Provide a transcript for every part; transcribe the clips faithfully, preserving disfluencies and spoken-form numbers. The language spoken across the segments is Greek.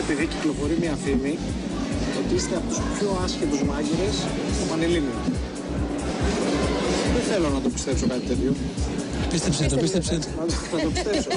επειδή κυκλοφορεί μια φήμη ότι είστε από τους πιο άσχετους μάγειρες στο Πανελλήνιο. Δεν θέλω να το πιστέψω κάτι τέτοιο. Πίστεψε το, πίστεψε το. Να το, να το πιστέψω.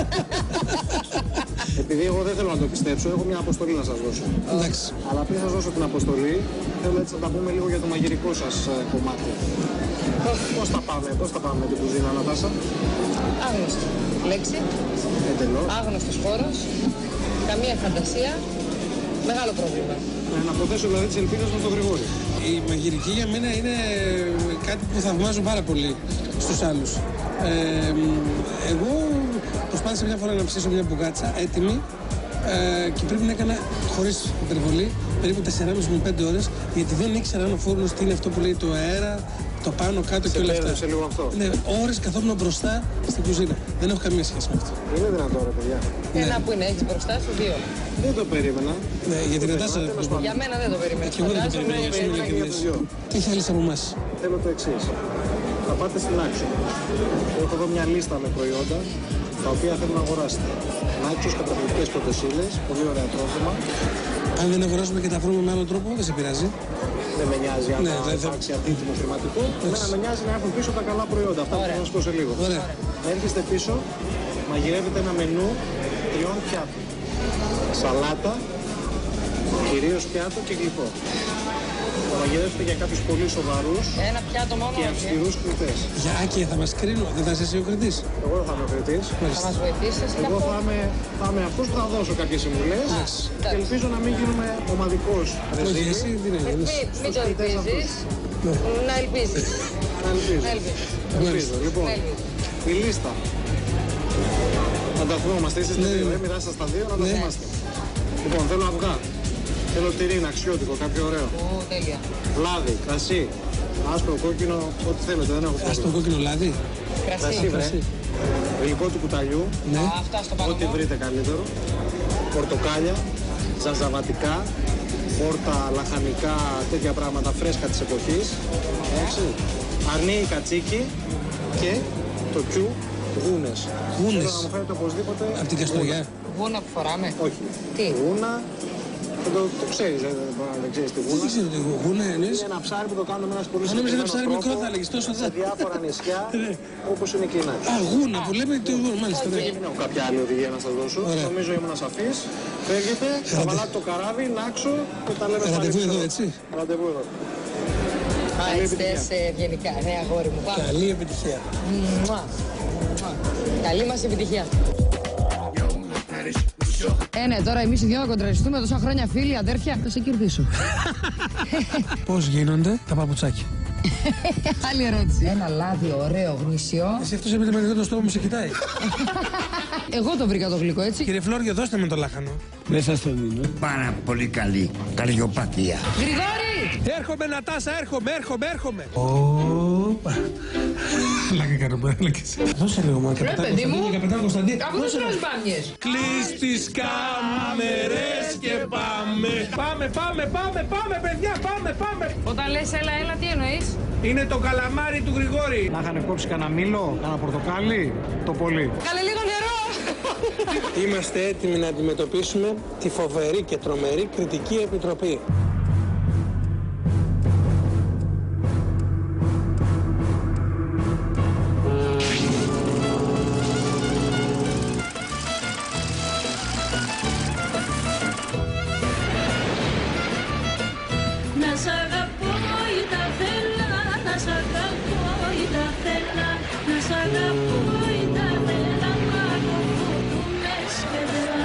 Επειδή εγώ δεν θέλω να το πιστέψω, έχω μια αποστολή να σας δώσω. Εντάξει. Αλλά πριν σας δώσω την αποστολή, θέλω έτσι να τα πούμε λίγο για το μαγειρικό σας ε, κομμάτι. Πώς θα πάμε, πώς θα πάμε με την κουζίνα, Νατάσα? Άγνωστο. Λέξη. Εντελώς. Άγνωστος χώρος. Καμία φαντασία. Μεγάλο πρόβλημα. Ε, να αποθέσω δηλαδή τις ελπίδες με τον Γρηγόρη. Η μαγειρική για μένα είναι κάτι που θαυμάζω πάρα πολύ στους άλλους. Ε, εγώ προσπάθησα μια φορά να ψήσω μια μπουγάτσα έτοιμη ε, και πρέπει να έκανα, χωρίς υπερβολή, περίπου τεσσεράμισι με πέντε ώρες, γιατί δεν ήξερα αν ο φούρνος τι είναι αυτό που λέει το αέρα, το πάνω, κάτω σε και όλα αυτά. Σε λίγο αυτό. Ναι, ώρες καθόμουν μπροστά στην κουζίνα. Δεν έχω καμία σχέση με αυτό. Είναι δυνατό, ρε παιδιά. Ένα που είναι, έχεις μπροστά σου, δύο. Δεν το περίμενα. Ναι, γιατί Νατάσα. Για μένα δεν το περίμενα. Και εγώ δεν το περίμενα για σένα και εμείς. Τι θέλεις από εμάς? Θέλω το εξής. Θα πάτε στην Άξο. Έχω εδώ μια λίστα με προϊόντα τα οποία θέλω να αγοράσετε. Άξος, καταπληκτικές πρώτες ύλες, πολύ ωραία τρόφιμα. Αν δεν αγοράσουμε και τα βρούμε με άλλο τρόπο, δεν σε πειράζει. Δεν με νοιάζει αν Ναι, θα δεν θα- υπάρξει αντίτιμο χρηματικό. Εμένα με νοιάζει να έχουν πίσω τα καλά προϊόντα. Αυτά που θα σας πω σε λίγο. Ωραία. Να έρχεστε πίσω, μαγειρεύετε ένα μενού τριών πιάτων. Σαλάτα, κυρίως πιάτο και γλυκό. Θα μαγειρεύετε για κάποιους πολύ σοβαρούς Ένα πιάτο μόνο. και όχι, ε. αυστηρούς κριτές. Για Άκη θα μας κρίνω, δεν θα είσαι εσύ ο κριτής? Εγώ δεν θα είμαι ο κριτής. Θα μας βοηθήσεις. Εγώ θα είμαι, θα είμαι αυτός που θα δώσω κάποιες συμβουλές και ελπίζω να μην γίνουμε ομαδικός Όχι, ρεζίλι. εσύ δεν είναι. Μην μην το ελπίζεις. Να ελπίζεις. Να ελπίζω. Να ελπίζεις. Ελπίζω. Λοιπόν, Να ελπίζεις. η λίστα. Να τα θυμόμαστε, είστε στα Ναι, δύο, ναι. ε, μοιράστε στα δύο, να τα Ναι. θυμάστε. Λοιπόν, θέλω αυγά. Θέλω τυρί, αξιότικο, κάποιο ωραίο. Ω, τέλεια. Λάδι, κρασί, άσπρο, κόκκινο, ό,τι θέλετε, δεν έχω Ας το πρόβλημα. κόκκινο λάδι. Κρασί, Κρασί. βρε. κρασί. Γλυκό του κουταλιού, Ναι. Α, αυτά στο πάνω. ό,τι βρείτε καλύτερο. Πορτοκάλια, ζανζαβατικά, πόρτα, λαχανικά, τέτοια πράγματα φρέσκα της εποχής. Έτσι. Αρνί, κατσίκι και το τσου, γούνες. Γούνες. Θέλω να μου φέρετε οπωσδήποτε Από την Καστοριά. Γούνα που φοράμε. Όχι. Τι? Γούνα, το, το, το ξέρεις, δεν, δεν, δεν ξέρεις τη γούνα. Δεν ξέρω τι γούνα εννοείς. Είναι ένα ψάρι που το κάνουμε με ένας πολύ Αν νόμιζα ένα συγκεκριμένο ψάρι μικρό τρόπο θα έλεγες, τόσο σε θα. διάφορα νησιά όπως είναι και η Νάκη. Α, γούνα που λέμε το γούνα, μάλιστα. ναι. Δεν έχω κάποια άλλη οδηγία να σας δώσω. Ωραία. Νομίζω ήμουν σαφής. Φεύγετε, θα βάλετε το καράβι, Νάξο και τα λέμε πάλι. Ραντεβού ψηλό. εδώ, έτσι. Ραντεβού εδώ. Α, Καλή έτσι επιτυχία. θες ευγενικά. Ναι, αγόρι μου. Πάμε. Καλή επιτυχία. Μουα. Μουα. Καλή μας επιτυχία. Ε, ναι, τώρα εμείς οι δυο να κοντραριστούμε τόσα χρόνια φίλοι, αδέρφια. Θα σε κερδίσω. Πώς γίνονται τα παπουτσάκια? Άλλη ερώτηση. Ένα λάδι ωραίο, γνήσιο. Εσύ αυτός έπρεπε να το στόμα μου σε κοιτάει. Εγώ το βρήκα το γλυκό, έτσι. Κύριε Φλόριο, δώστε με το λάχανο. Μέσα στο μήνο. Πάρα πολύ καλή. Καλλιοπαθία. Γρηγόρη! Έρχομαι, Νατάσα, έρχομαι, έρχομαι, έρχομαι. Όπα. Λάκα κάνω, έλα και εσύ. Δώσε λίγο μόνο. Ρε, παιδί μου. Καπετάν Κωνσταντίνη. Από τους τρως μπάμιες. Κλείς τις κάμερες και πάμε. Πάμε, πάμε, πάμε, πάμε, παιδιά, πάμε, πάμε. Όταν λες έλα, έλα, τι εννοείς? Είναι το καλαμάρι του Γρηγόρη. Να είχαν κόψει κανένα μήλο, κανένα πορτοκάλι, το πολύ. Καλέ λίγο νερό. Είμαστε έτοιμοι να αντιμετωπίσουμε τη φοβερή και τρομερή κριτική επιτροπή. Να σ' αγαπώ ή τα θέλα, να σ' αγαπώ ή τα θέλα, να σ' αγαπώ ή τα θέλα, μα το φόβο με σπεδρά.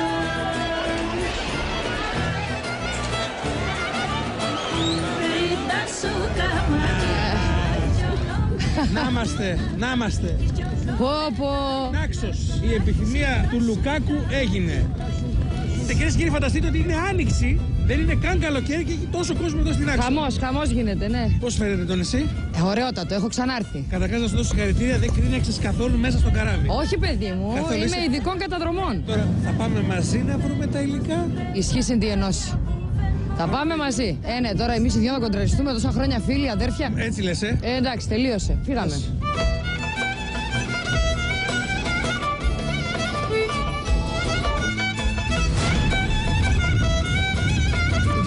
Πρίτα σου καμάρια. Να είμαστε, να είμαστε. Πω πω. Νάξος, η επιθυμία του Λουκάκου έγινε. Και κυρίες και κύριοι, φανταστείτε ότι είναι άνοιξη, δεν είναι καν καλοκαίρι και έχει τόσο κόσμο εδώ στην Άξο. Χαμός, χαμός γίνεται, ναι. Πώς φαίνεται τον εσύ? Ε, ωραιότατο, έχω ξανάρθει. Καταρχάς να σου δώσω συγχαρητήρια, δεν κρίναξες καθόλου μέσα στο καράβι. Όχι, παιδί μου, Καθόλου είμαι είσαι- ειδικών καταδρομών. Τώρα θα πάμε μαζί να βρούμε τα υλικά. Ισχύει συν τη ενώση. Θα πάμε μαζί. Ε, ναι, τώρα εμείς οι δυο να κοντραριστούμε τόσα χρόνια φίλοι, αδέρφια. Έτσι λες, ε. Ε, εντάξει, τελείωσε. Φύγαμε.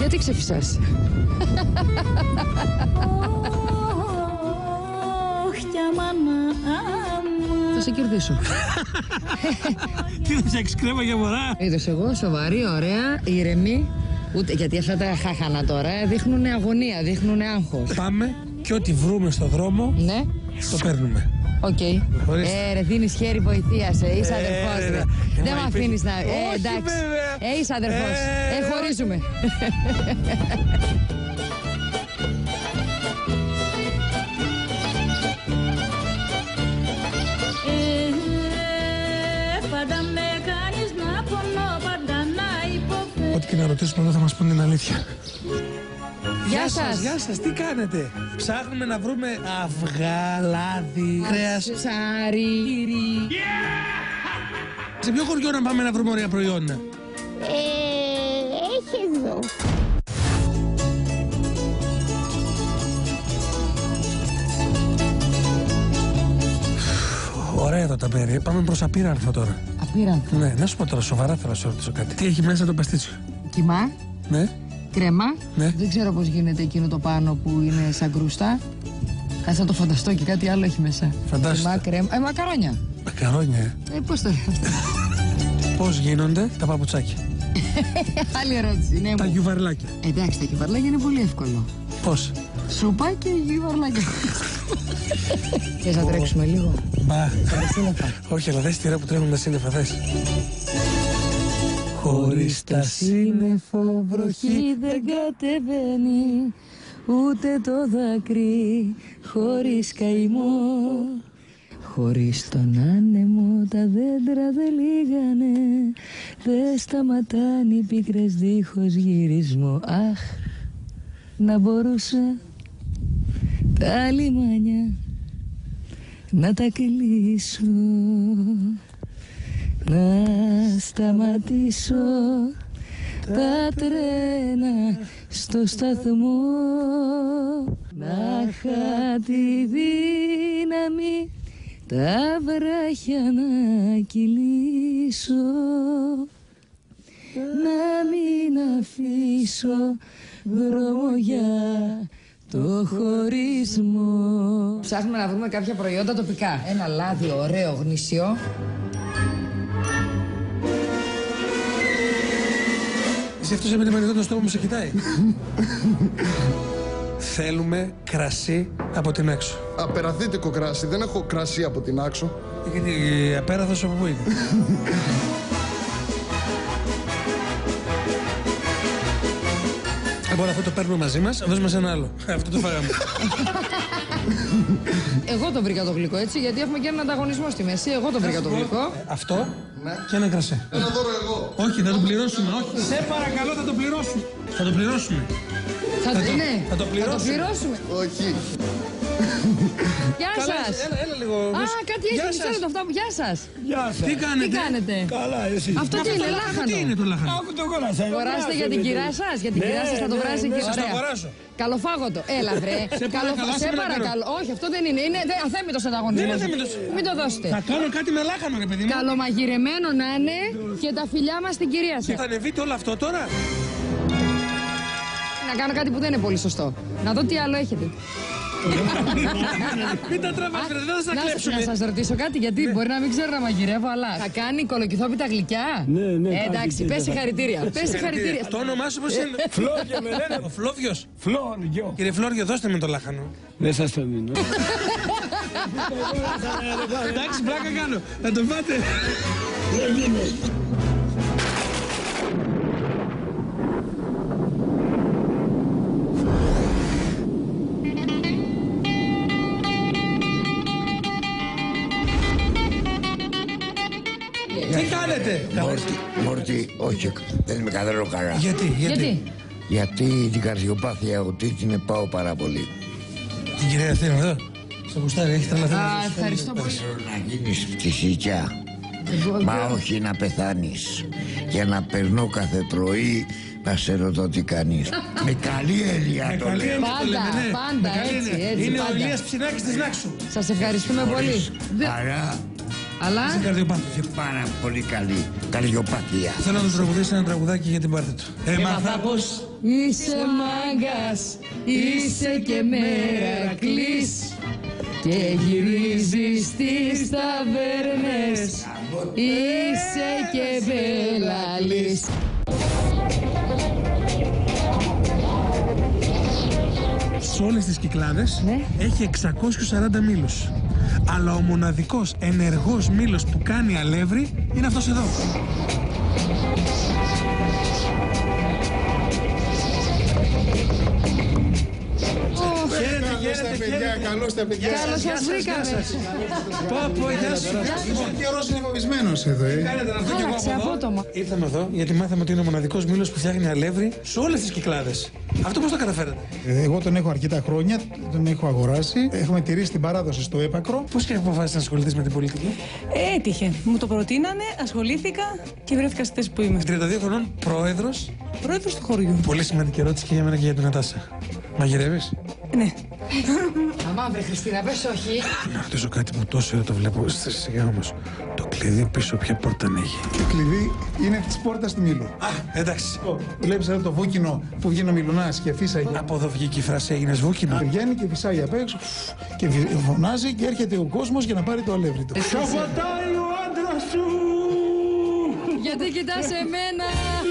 Γιατί ξεφυσάς? Θα σε κερδίσω. Τι θα σε εξκρέμα για μωρά. Είδες εγώ, σοβαρή, ωραία, ηρεμή. Ούτε γιατί αυτά τα χάχανα τώρα δείχνουν αγωνία, δείχνουν άγχος. Πάμε και ό,τι βρούμε στο δρόμο, Ναι. το παίρνουμε. Οκ. Okay. Ε, ρε, δίνεις χέρι βοηθείας, ε, είσαι αδερφός, ρε. ρε. Δεν Μα με αφήνεις να... Ε, Όχι, εντάξει. βέβαια. Ε, είσαι αδερφός. Ε, Ε, χωρίζουμε. Πάντα με κάνεις να πονώ, πάντα να υποφέρω. Ό,τι και να ρωτήσουμε εδώ θα μας πούνε την αλήθεια. Γεια σας. Γεια σας, τι κάνετε? Ψάχνουμε να βρούμε αυγά, λάδι, κρέας, Ψάρι. Τυρί. σε ποιο χωριό να πάμε να βρούμε ωραία προϊόντα? Έχει εδώ. Ωραία εδώ τα μέρη, πάμε προς Απίρανθο τώρα. Απίρανθο. Ναι, να σου πω τώρα, σοβαρά θέλω να σε ρωτήσω κάτι. Τι έχει μέσα το παστίτσιο? Κιμά. Ναι, Κρέμα. Ναι. Δεν ξέρω πώς γίνεται εκείνο το πάνω που είναι σαν κρούστα. Κάτσε να το φανταστώ και κάτι άλλο έχει μέσα. Φαντάσου. Κιμά, κρέμα. Ε, μακαρόνια. μακαρόνια. ε. Ε, πώς το λέω αυτό. Πώς γίνονται τα παπουτσάκια? Άλλη ερώτηση. Ναι, Τα μου. γιουβαρλάκια. Εντάξει, τα κυβαρλάκια είναι πολύ εύκολο. Πώς? Σούπα και κυβαρλάκια. Θες να τρέξουμε λίγο? Μπα. Τα σύννεφα. Όχι, αλλά δες τη ώρα που τρέχουν τα σύννεφα, δες. Χωρίς τα σύννεφο βροχή δεν κατεβαίνει ούτε το δάκρυ χωρίς καημό. Χωρίς τον άνεμο τα δέντρα δεν λύγανε, δεν σταματάνε οι πίκρες δίχως γυρισμό. Αχ, να μπορούσα τα λιμάνια να τα κλείσω, να σταματήσω τα τρένα στο σταθμό, να είχα τη δύναμη τα βράχια να κυλήσω, να μην αφήσω δρόμο για το χωρισμό. Ψάχνουμε να βρούμε κάποια προϊόντα τοπικά. Ένα λάδι ωραίο, γνήσιο. Εσύ αυτός με την μανιτό το στόμα μου σε κοιτάει. Θέλουμε κρασί από την έξω. Απεραθήτικο κράσι. Δεν έχω κρασί από την άξο. Γιατί απέραθος από πού είναι? Λοιπόν, αυτό το παίρνουμε μαζί μας, δώσ' μας ένα άλλο. Αυτό το φάγαμε. Εγώ το βρήκα το γλυκό, έτσι, γιατί έχουμε και έναν ανταγωνισμό στη μέση. Εγώ το βρήκα το γλυκό. Αυτό και ένα κρασί. Ένα δώρο εγώ. Όχι, θα το πληρώσουμε, όχι. Σε παρακαλώ, θα το πληρώσουμε. Θα το πληρώσουμε. Θα, Θα το- ναι, θα το πληρώσουμε. Θα το πληρώσουμε. Όχι. Γεια Καλά, σας. έλα, έλα λίγο. Α, κάτι Γεια έχει, σας. ξέρετε αυτά που... Γεια σας. Τι κάνετε? Τι κάνετε? Καλά, εσύ. Αυτό τι είναι, λάχανο? Τι είναι το λάχανο? Άκου το κόρασα. Αγοράσετε για την κυρά σας, για την Ναι, κυρά σας θα το ναι, βράσει ναι. και Σας το ωραία. αγοράσω. Καλοφάγωτο. Έλα, βρε. Σε παρακαλώ, Σε άσε με να παρακαλώ. Όχι, αυτό δεν είναι. Είναι δε- αθέμητος ανταγωνισμός. Δεν είναι αθέμητος. Μην το δώσετε. Θα κάνω κάτι με λάχανο, ρε παιδί μου. Καλομαγειρεμένο να είναι και τα φιλιά μας στην κυρία Και σας. θα ανεβείτε όλο αυτό τώρα. Να κάνω κάτι που δεν είναι πολύ σωστό. Να δω τι άλλο έχετε. Μην τα τραβάς, ρε, δεν θα σας Να- κλέψουμε. Να σας ρωτήσω κάτι, γιατί μπορεί να μην ξέρω να μαγειρεύω, αλλά θα κάνει κολοκυθόπιτα γλυκιά. Ναι, ναι, Ε, κάνει εντάξει, και πες θα- συγχαρητήρια. Πες συγχαρητήρια. Το όνομά σου πώς είναι? Φλόρια με λένε. Ο Φλόβιος. Φλόριο. Κύριε Φλόριο, δώστε με το λάχανο. Δεν σας το μείνω. Εντάξει, πλάκα κάνω. Να το πάτε. Τι κάνετε? Μόρτι, Μόρτι, όχι, δεν είμαι καθόλου καλά. Γιατί, γιατί. Γιατί? Γιατί την καρδιοπάθεια ότι την πάω πάρα πολύ. Την κυρία Αθήνα εδώ. Στο κουστάρι, έχει τρελαθεί. Α, ευχαριστώ πολύ. Θέλω να γίνεις φυσικά, μα όχι να πεθάνεις. Για να περνώ κάθε πρωί να σε ρωτώ τι κάνεις. Με καλή έννοια το Καλή λέω. έννοια το λέμε, ναι. πάντα, Με καλή έτσι, έννοια. έτσι, Είναι ο πάντα. Ηλίας Ψινάκης της Νάξου. Σας ευχαριστούμε πολύ. Δε- Άρα Αλλά. Είσαι καρδιοπάθος. Είσαι πάρα πολύ καλή καρδιοπαθία. Θέλω να του τραγουδήσει ένα τραγουδάκι για την πάρτι του. Έμαθα πως Είσαι μάγκας, είσαι και Μερακλής και γυρίζεις στις ταβέρνες, είσαι και Μπελαλής. σε όλες τις Κυκλάδες Ναι. έχει εξακόσιους σαράντα μήλους. Αλλά ο μοναδικός ενεργός μήλος που κάνει αλεύρι είναι αυτός εδώ. Καλώς τα παιδιά, καλώς τα παιδιά. Καλώς σας βρήκαμε. Πόπο, γεια σου. Ο καιρός είναι φοβισμένος εδώ, ε. Κάνετε να έρθω κι εγώ Άλλαξε από εδώ. απότομα. Ήρθαμε εδώ γιατί μάθαμε ότι είναι ο μοναδικός μήλος που φτιάχνει αλεύρι σε όλες τις Κυκλάδες. Αυτό πώς το καταφέρατε? Εγώ τον έχω αρκετά χρόνια, τον έχω αγοράσει. Έχουμε τηρήσει την παράδοση στο έπακρο. Πώς και αποφάσισες να ασχοληθείς με την πολιτική? Έτυχε. Μου το προτείνανε, ασχολήθηκα και βρέθηκα στη θέση που είμαι. τριάντα δύο χρονών, πρόεδρος. Πρόεδρος του χωριού. Πολύ σημαντική ερώτηση και για μένα και για την Νατάσα. Μαγειρεύεις? Ναι. Αμά, βρε Χριστίνα, πες όχι. Να ρωτήσω κάτι που τόσο ώρα το βλέπω. Σιγά όμως. Το κλειδί πίσω ποια πόρτα ανοίγει? Το κλειδί είναι της πόρτας του μήλου. Α, εντάξει. Βλέπεις εδώ το βούκινο που βγαίνει ο μιλουνάς και φύσαγε. Από εδώ βγήκε η φράση έγινες βούκινο. Βγαίνει και φυσάει απ' έξω και φωνάζει και έρχεται ο κόσμος για να πάρει το αλεύρι του. Σαββατάει ο άντρας σου! Γιατί κοιτάς εμένα.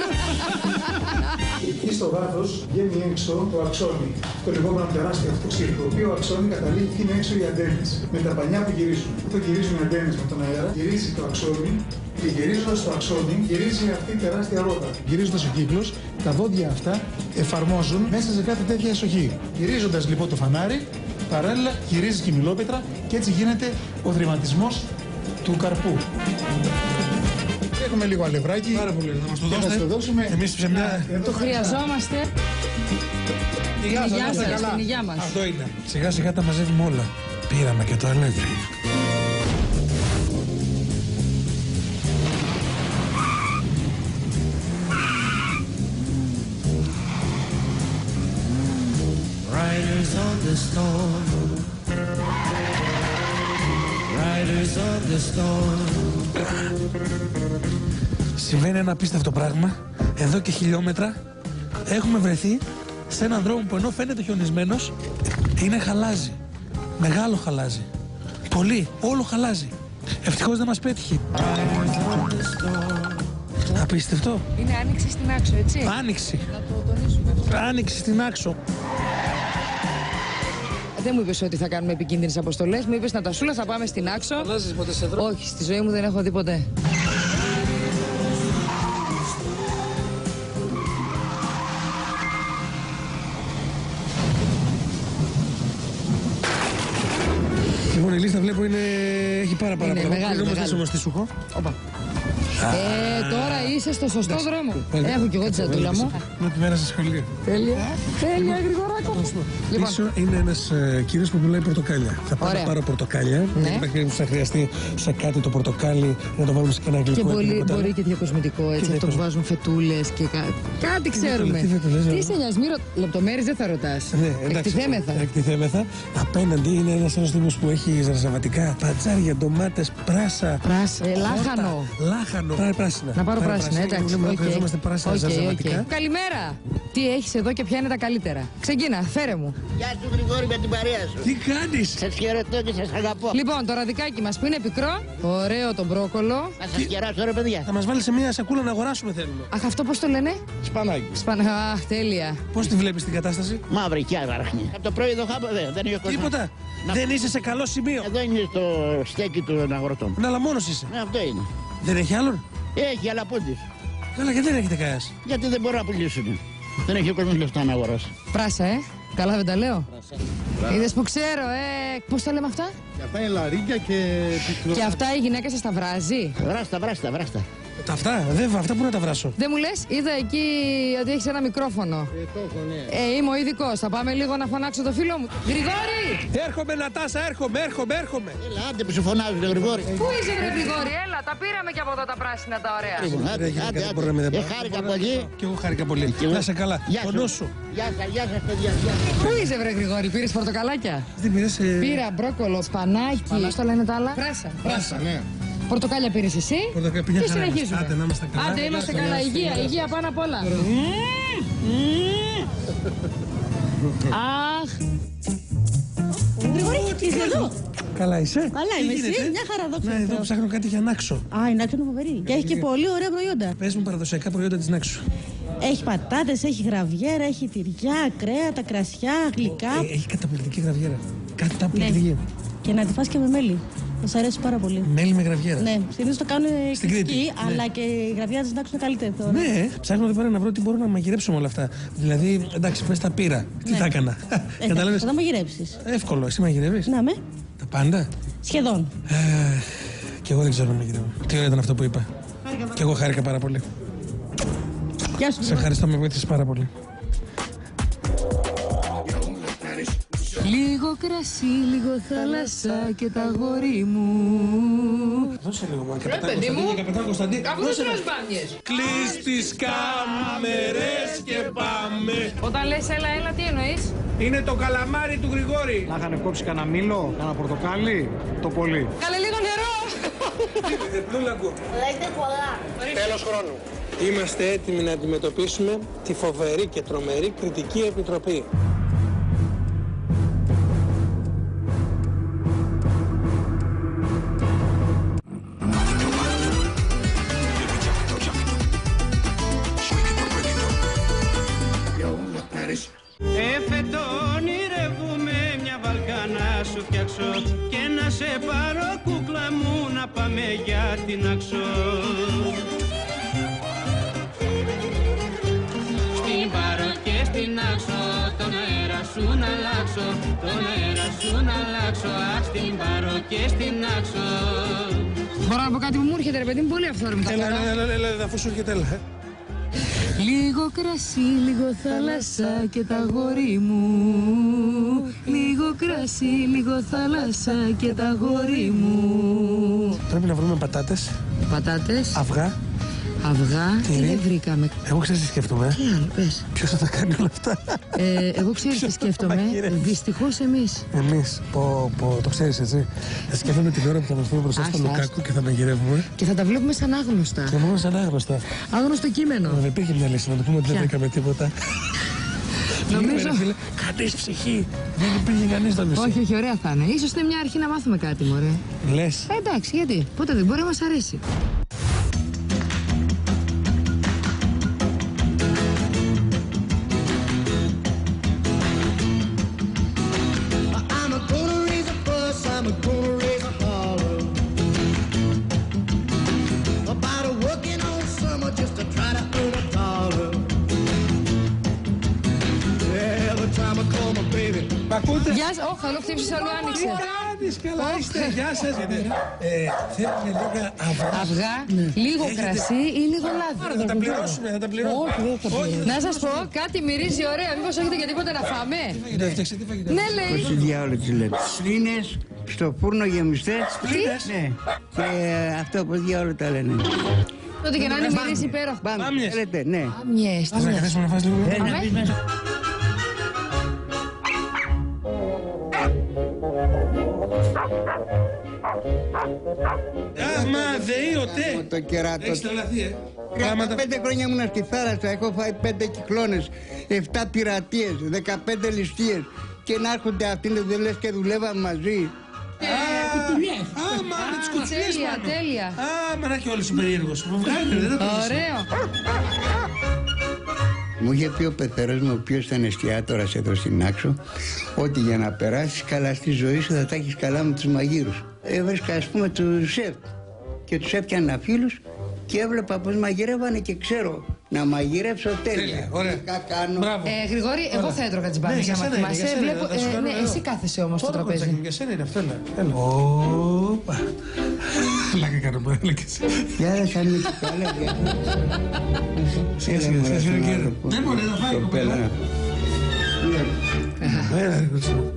Εκεί στο βάθος βγαίνει έξω το αξόνι, το λεγόμενο τεράστιο αυτοξύλι, το οποίο αξόνι καταλήγει και είναι έξω οι αντένες. Με τα πανιά που γυρίζουν. Όταν γυρίζουν οι αντένες με τον αέρα, γυρίζει το αξόνι και γυρίζοντας το αξόνι, γυρίζει αυτή η τεράστια ρότα. Γυρίζοντας ο κύκλος, τα δόντια αυτά εφαρμόζουν μέσα σε κάθε τέτοια εσοχή. Γυρίζοντας λοιπόν το φανάρι, παράλληλα γυρίζει και η μιλόπετρα και έτσι γίνεται ο δρυματισμός του καρπού. Έχουμε λίγο αλευράκι. Πάρα πολύ. Να μας το Και θα δώσετε. στο δώσουμε. Εμείς σε μια... Το χρειαζόμαστε. Υγεία Υγεία σας, σας, καλά. την υγεία μας. Αυτό είναι. Σιγά σιγά τα μαζεύουμε όλα. Πήραμε και το αλεύρι. Riders on the storm. Riders on the storm. Συμβαίνει ένα απίστευτο πράγμα. Εδώ και χιλιόμετρα έχουμε βρεθεί σε έναν δρόμο που ενώ φαίνεται χιονισμένος, είναι χαλάζι. Μεγάλο χαλάζι. Πολύ. Όλο χαλάζι. Ευτυχώς δεν μας πέτυχε. Απίστευτο. Είναι άνοιξη στην άξο, έτσι. Άνοιξη. Να το τονίσουμε. Άνοιξη στην άξο. Δεν μου είπες ότι θα κάνουμε επικίνδυνες αποστολές. Μου είπες Νατασούλα, θα πάμε στην άξο. Αλλάζεις ποτέ σε δρόμο? Όχι, στη ζωή μου δεν έχω δει ποτέ. Λοιπόν, η λίστα βλέπω είναι... έχει πάρα πάρα Είναι πολλά. μεγάλη, Πριν όμως μεγάλη. δώσω στη σουχό. Όπα. Ε, τώρα είσαι στο σωστό δρόμο. Πέντε. Έχω κι εγώ τη ζαντούλα μου. Με τη μέρα σε σχολείο. Τέλεια. Τέλεια, Γρηγοράκο. Λοιπόν, Πίσω είναι ένας ε, κύριος που πουλάει πορτοκάλια. Θα πάω Ωραία. να πάρω πορτοκάλια. Ναι. Γιατί μέχρι θα χρειαστεί σε κάτι το πορτοκάλι να το βάλουμε σε ένα και γλυκό. μπορεί, τίποτα άλλο. μπορεί και διακοσμητικό έτσι. Αυτό που διακοσμητικό. βάζουν φετούλες και κα- κάτι ξέρουμε. τι φετούλες, Τι ε? σε νοιάζει, Μύρο, λεπτομέρειες δεν θα ρωτάς. Ναι, εντάξει. Εκτιθέμεθα. Εκτιθέμεθα. Απέναντι είναι ένας άλλος τύπος που έχει ζαρζαβατικά, πατζάρια, ντομάτες, πράσα. Πράσα. Ε, λάχανο. χόρτα, Λάχανο. Πάρε πράσινα. Να πάρω Πάρε πράσινα, εντάξει. Βλέπουμε να οκ. χρειαζόμαστε πράσινα Οκ, ζαρζαβατικά. οκ. Καλημέρα. Τι έχεις εδώ και ποια είναι τα καλύτερα. Ξεκίνα, φέρε μου. Γεια σου Γρηγόρη με την παρέα σου. Τι κάνεις? Σας χαιρετώ και σας αγαπώ. Λοιπόν, το ραδικάκι μας που είναι πικρό. Ωραίο το μπρόκολο. Να σας κεράσω ρε παιδιά. Θα μας βάλει σε μια σακούλα να αγοράσουμε θέλουμε. Αχ, αυτό πώς το λένε. Σπανάκι. Σπανα... Αχ, τέλεια. Πώς τη βλέπεις την κατάσταση? Μαύρη κι άραχνη. Από το πρωί εδώ χάπα δε, δεν έχει κόσμο. Τίποτα. Να- Δεν είσαι σε καλό σημείο. Εδώ είναι το στέκι των αγροτών. Να, αλλά μόνος είσαι. Ναι, αυτό είναι. Δεν έχει άλλον? Έχει, αλλά πόντις. Καλά, γιατί δεν έχετε κανένας? Γιατί δεν μπορεί να πουλήσουν. Δεν έχει ο κόσμος λεφτά να αγοράσει. Πράσα, ε. Καλά δεν τα λέω. Είδες που ξέρω, ε. Πώς τα λέμε αυτά. Και αυτά είναι λαρίκια και... Και αυτά η γυναίκα σας τα βράζει. Βράστα, βράστα, βράστα. Τα αυτά, δεν, αυτά που να τα βράσω. Δεν μου λες, είδα εκεί ότι έχεις ένα μικρόφωνο. Ε, το έχω, ναι. Ε, είμαι ο ειδικός. Θα πάμε λίγο να φωνάξω το φίλο μου. Γρηγόρη! Έρχομαι, Νατάσα, έρχομαι, έρχομαι, έρχομαι. Έλα, άντε που σου φωνάζουν, Γρηγόρη. Πού είσαι, βρε Γρηγόρη, έλα, τα πήραμε και από εδώ τα πράσινα τα ωραία. Λοιπόν, Δεν άντε, έχει άντε, κανένα πρόβλημα, δεν άντε. Ε, πάω. χάρηκα πολύ. Και εγώ χάρηκα πολύ. εγώ. Να είσαι καλά. Γεια Το σου. νου σου. Γεια σας, γεια σας παιδιά. Γεια σας. Πού είσαι, βρε Γρηγόρη, πήρες πορτοκαλάκια. Δεν πήρες... Ε... Πήρα μπρόκολο, σπανάκι. Πώς το λένε τα άλλα. Πράσα. Πράσα, ναι. Πορτοκάλια πήρες εσύ. Πορτοκάλια, και συνεχίζουμε. Άντε, να είμαστε καλά. Άντε, είμαστε καλά. Υγεία, υγεία πάνω απ' όλα. Αχ. Γρηγόρη, είσαι εδώ. Καλά είσαι. Καλά είμαι εσύ. Μια χαρά, δόξα. Ναι, εδώ ψάχνω κάτι για Νάξο. Α, η Νάξο είναι φοβερή. Και έχει και πολύ ωραία προϊόντα. Πες μου παραδοσιακά προϊόντα της Νάξου. Έχει πατάτες, έχει γραβιέρα, έχει τυριά, κρέατα, κρασιά, γλυκά. Ε, έχει καταπληκτική γραβιέρα. Καταπληκτική. Ναι. Και να τη φας και με μέλι. Θα σας αρέσει πάρα πολύ. Μέλι με γραβιέρα. Ναι, συνήθως το κάνουν στην Κρήτη. Κριτική, Ναι. αλλά και η γραβιέρα της Νάξου είναι καλύτερη τώρα. Ναι, ψάχνω εδώ πέρα να βρω τι μπορώ να μαγειρέψω με όλα αυτά. Δηλαδή, εντάξει, πες τα πήρα. Τι Ναι. θα έκανα. Ε, Καταλαβαίνεις. θα τα μαγειρέψεις. Εύκολο, εσύ μαγειρεύεις. Να με. Τα πάντα. Σχεδόν. Ε, και εγώ δεν ξέρω να μαγειρεύω. Τι ωραίο ήταν αυτό που είπα. Και εγώ χάρηκα πάρα πολύ. Γεια σου. Σε ευχαριστώ, με βοήθησες πάρα πολύ. Λίγο κρασί, λίγο θάλασσα και τα αγόρι μου. Δώσε λίγο μου, Ρε καπετάν παιδί μου, Κωνσταντίνη, καπετάν Κωνσταντίνη. αφού δεν τρως μπάνιες. Κλείς τις κάμερες και πάμε. Όταν λες έλα, έλα, τι εννοείς? Είναι το καλαμάρι του Γρηγόρη. Να είχαν κόψει κανένα μήλο, κανένα πορτοκάλι, το πολύ. Καλέ λίγο νερό. Διπλούλαγκο. Λέτε πολλά. Τέλος χρόνου. Είμαστε έτοιμοι να αντιμετωπίσουμε τη φοβερή και τρομερή κριτική επιτροπή. Εφετό ονειρεύουμε μια βαλκά να σου φτιάξω και να σε πάρω κούκλα μου να πάμε για την Άξο. Στην πάρω και στην Άξο, τον αέρα σου να αλλάξω, τον αέρα σου να αλλάξω, αχ στην πάρω και στην Άξο. Μπορώ να πω κάτι που μου έρχεται ρε παιδί μου, πολύ αυθόρμητα. Έλα, έλα, έλα, έλα, αφού σου έρχεται, έλα. ε. Λίγο κρασί, λίγο θάλασσα και τα αγόρι μου. Λίγο κρασί, λίγο θάλασσα και τα αγόρι μου. Πρέπει να βρούμε πατάτες, Πατάτες, αυγά. αυγά, Τυρί. δεν βρήκαμε. Εγώ ξέρεις τι σκέφτομαι. Τι άλλο, πες. Ποιος θα τα κάνει όλα αυτά. Ε, εγώ ξέρεις τι σκέφτομαι. μαγειρεύει. Δυστυχώς εμείς. Εμείς, πω, πω, το ξέρεις έτσι. Θα σκέφτομαι την ώρα που θα μας πούμε μπροστά στο Άστα, Λουκάκου άστα. και θα μαγειρεύουμε. Και θα τα βλέπουμε σαν άγνωστα. Και μόνο σαν άγνωστα. Άγνωστο κείμενο. Δεν υπήρχε μια λύση να το πούμε ότι δεν Ποια? βρήκαμε τίποτα. Νομίζω. Κανείς ψυχή. Δεν υπήρχε κανείς στο νησί. Όχι, όχι, ωραία θα είναι. Ίσως είναι μια αρχή να μάθουμε κάτι, μωρέ. Λες. Ε, εντάξει, γιατί. Πότε δεν μπορεί να μας αρέσει. I'm a gonna raise a fuss, I'm a gonna raise a holler about a working all summer just to try to earn a dollar. Every time I call my baby. Μ' ακούτε. Γεια σας. Όχι, άλλο χτύπησε, άλλο άνοιξε. Τι κάνεις, καλά είστε. Γεια σας. Ε, θέλουμε λίγα αυγά. Αυγά, λίγο κρασί ή λίγο λάδι. Θα τα πληρώσουμε, θα τα πληρώσουμε. Όχι, δεν θα πληρώσουμε. Να σας πω, κάτι μυρίζει ωραία. Μήπως έχετε και τίποτα να φάμε. Φαγητό έφτιαξε, τι φαγητό. Ναι, λέει. Τι διάολο τι λέτε. Σφήνες στο φούρνο γεμιστές. Σφήνες? Ναι. Και αυτό πώς διάολο τα λένε. Τότε και να είναι μυρίζει υπέροχα. Μπάμιες. Θέλετε, ναι. Μπάμιες. Θες να καθίσουμε να φας λίγο. Ε, να πεις μέσα. Άμα δεεί ο τε. Το κεράτο. Έχεις τρελαθεί, ε. τριάντα πέντε χρόνια ήμουν στη θάλασσα, έχω φάει πέντε κυκλώνες, επτά πειρατείες, δεκαπέντε ληστείες και να έρχονται αυτοί να δεν λες και δουλεύαμε μαζί. Άμα με τις κουτσιές Τέλεια, πάνω. τέλεια. Άμα να έχει όλους σου περίεργος. Μου βγάλει, δεν θα το ζήσω. Ωραίο. Μου είχε πει ο πεθερός μου, ο οποίος ήταν εστιατόρας εδώ στην Άξο, ότι για να περάσεις καλά στη ζωή σου θα τα έχεις καλά με τους μαγείρους. Έβρισκα ας πούμε τους σεφ και τους έπιανα φίλους και έβλεπα πως μαγειρεύανε και ξέρω να μαγειρεύσω τέλεια. Τέλεια, ωραία. Τι κάνω. Μπράβο. Ε, Γρηγόρη, εγώ θα έτρωγα τις Ναι, μπάμιες για άμα σένα είναι, θυμάσαι. για σένα είναι, Βλέπω- θα σου ε, κάνω ναι, εγώ. εσύ κάθεσαι όμως στο Τώρα, τραπέζι. κοτσάκι μου, για σένα είναι αυτό, έλα. Έλα. Όπα. Λάκα κάνω πολύ, έλα και εσύ. Για να κάνουμε και καλά. Σιγά, σιγά, σιγά, σιγά, κύριε. Δεν μπορεί να φάει κοπέλα. Έλα, ρε κοτσί μου.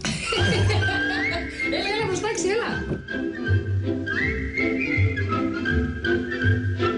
Έλα, έλα, προστάξει, έλα.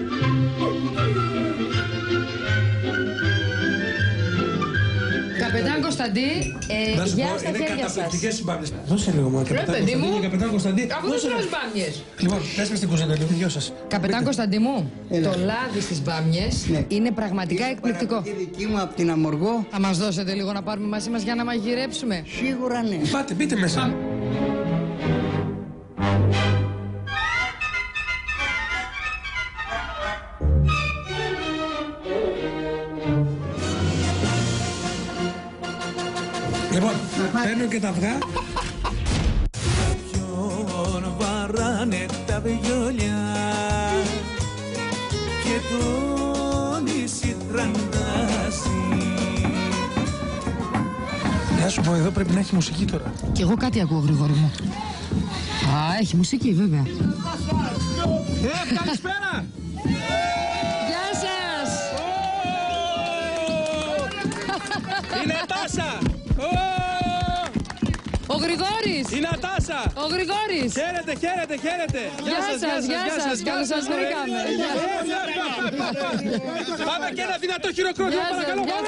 Καπετάν Καπετάν Κωνσταντί, ε, γεια στα χέρια σας. Είναι καταπληκτικές οι μπάμιες. Δώσε λίγο μόνο, Καπετάν Κωνσταντί, Καπετάν Κωνσταντί. Αφού δεν τρως μπάμιες. Λοιπόν, πες με στην κουζίνα λίγο, γεια σας. Καπετάν Κωνσταντί μου, το λάδι στις μπάμιες είναι πραγματικά εκπληκτικό. Είναι δική μου από την Αμοργό. Θα μας δώσετε λίγο να πάρουμε μαζί μας για να μαγειρέψουμε? Σίγουρα ναι. Πάτε, μπείτε μέσα. Λοιπόν, παίρνω και τα αυγά. Ποιον βαράνε τα βιολιά και το νησί τραντάζει. Να σου πω, εδώ πρέπει να έχει μουσική τώρα. Κι εγώ κάτι ακούω, Γρηγόρη μου. Α, έχει μουσική βέβαια. Ε, καλησπέρα! Γεια σας! Η Νατάσα! Ο Γρηγόρης! Η Νατάσα! Ο Γρηγόρης! Χαίρετε, χαίρετε, χαίρετε! Γεια σας, γεια σας! Καλώς σας βρήκαμε! Πάμε και ένα δυνατό χειροκρότημα, παρακαλώ, πάμε!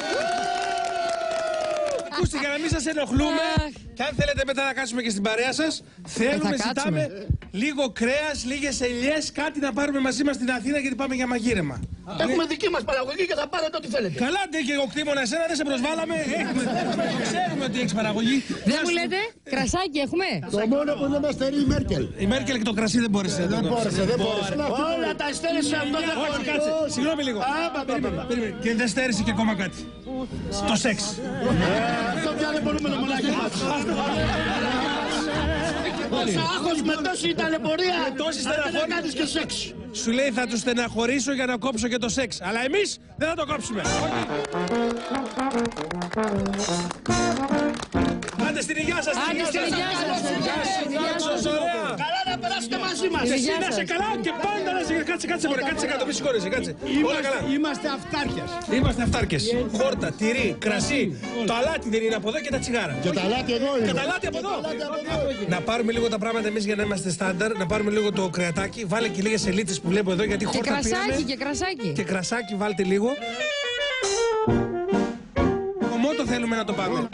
Ακούστε, για να μην σας ενοχλούμε, και αν θέλετε μετά να κάτσουμε και στην παρέα σας, θέλουμε, ζητάμε λίγο κρέας, λίγες ελιές, κάτι να πάρουμε μαζί μας στην Αθήνα γιατί πάμε για μαγείρεμα. Έχουμε δική μας παραγωγή και θα πάρετε ό,τι θέλετε. Καλά, ντε και εγώ κτήμονα, εσένα δεν σε προσβάλαμε. Έχουμε, ξέρουμε ότι έχεις παραγωγή. Δεν μου λέτε, κρασάκι έχουμε? Το μόνο που δεν μας στερεί η Μέρκελ. Η Μέρκελ και το κρασί δεν μπόρεσε. Δεν μπόρεσε, δεν μπόρεσε. Όλα τα στέρισε αυτό δεν Όχι, κάτσε. Συγγνώμη λίγο. Περίμενε. Και δεν στέρισε και ακόμα κάτι. Το σεξ. Αυτό πια δεν μπορούμε να μονάχει. Τόσα άγχος με τόση ταλαιπωρία δεν κάνεις και σεξ. Σου λέει θα τους στεναχωρήσω για να κόψω και το σεξ. Αλλά εμείς δεν θα το κόψουμε. Άντε στην υγειά σας. Άντε στην υγειά σας. Καλά να περάσετε μαζί μας. Εσύ να είσαι καλά και πάντα να είσαι. Κάτσε, κάτσε μωρέ, κάτσε κάτω, μη συγχωρέσαι, κάτσε. Όλα καλά. Είμαστε αυτάρχες. Είμαστε αυτάρκες. Χόρτα, τυρί, κρασί. Το αλάτι δεν είναι από εδώ και τα τσιγάρα. Και τα αλάτι εδώ είναι. Και τα αλάτι από εδώ. Να πάρουμε λίγο τα πράγματα εμείς για να είμαστε στάνταρ. Να πάρουμε λίγο το κρεατάκι. Βάλε και λίγες ελίτες που βλέπω εδώ γιατί χόρτα πήραμε. Και κρασάκι, και κρασάκι. Και κρασάκι βάλτε λίγο. Μότο θέλουμε να το πάμε.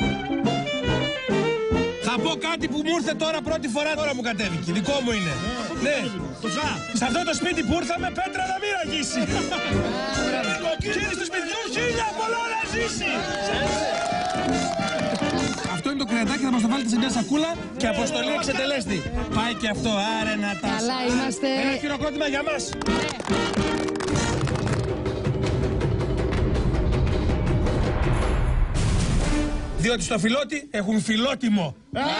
Θα πω κάτι που μου ήρθε τώρα πρώτη φορά, τώρα μου κατέβηκε. Δικό μου είναι. Ναι. Σε αυτό το σπίτι που ήρθαμε, πέτρα να μην ραγίσει. Κύριε του σπιτιού, χίλια πολλά να ζήσει. Αυτό είναι το κρεατάκι, θα μας το βάλετε σε μια σακούλα και αποστολή εξετελέστη. Πάει και αυτό, άρε να τα. Καλά είμαστε. Ένα χειροκρότημα για μας. Διότι στο φιλότι έχουν φιλότιμο.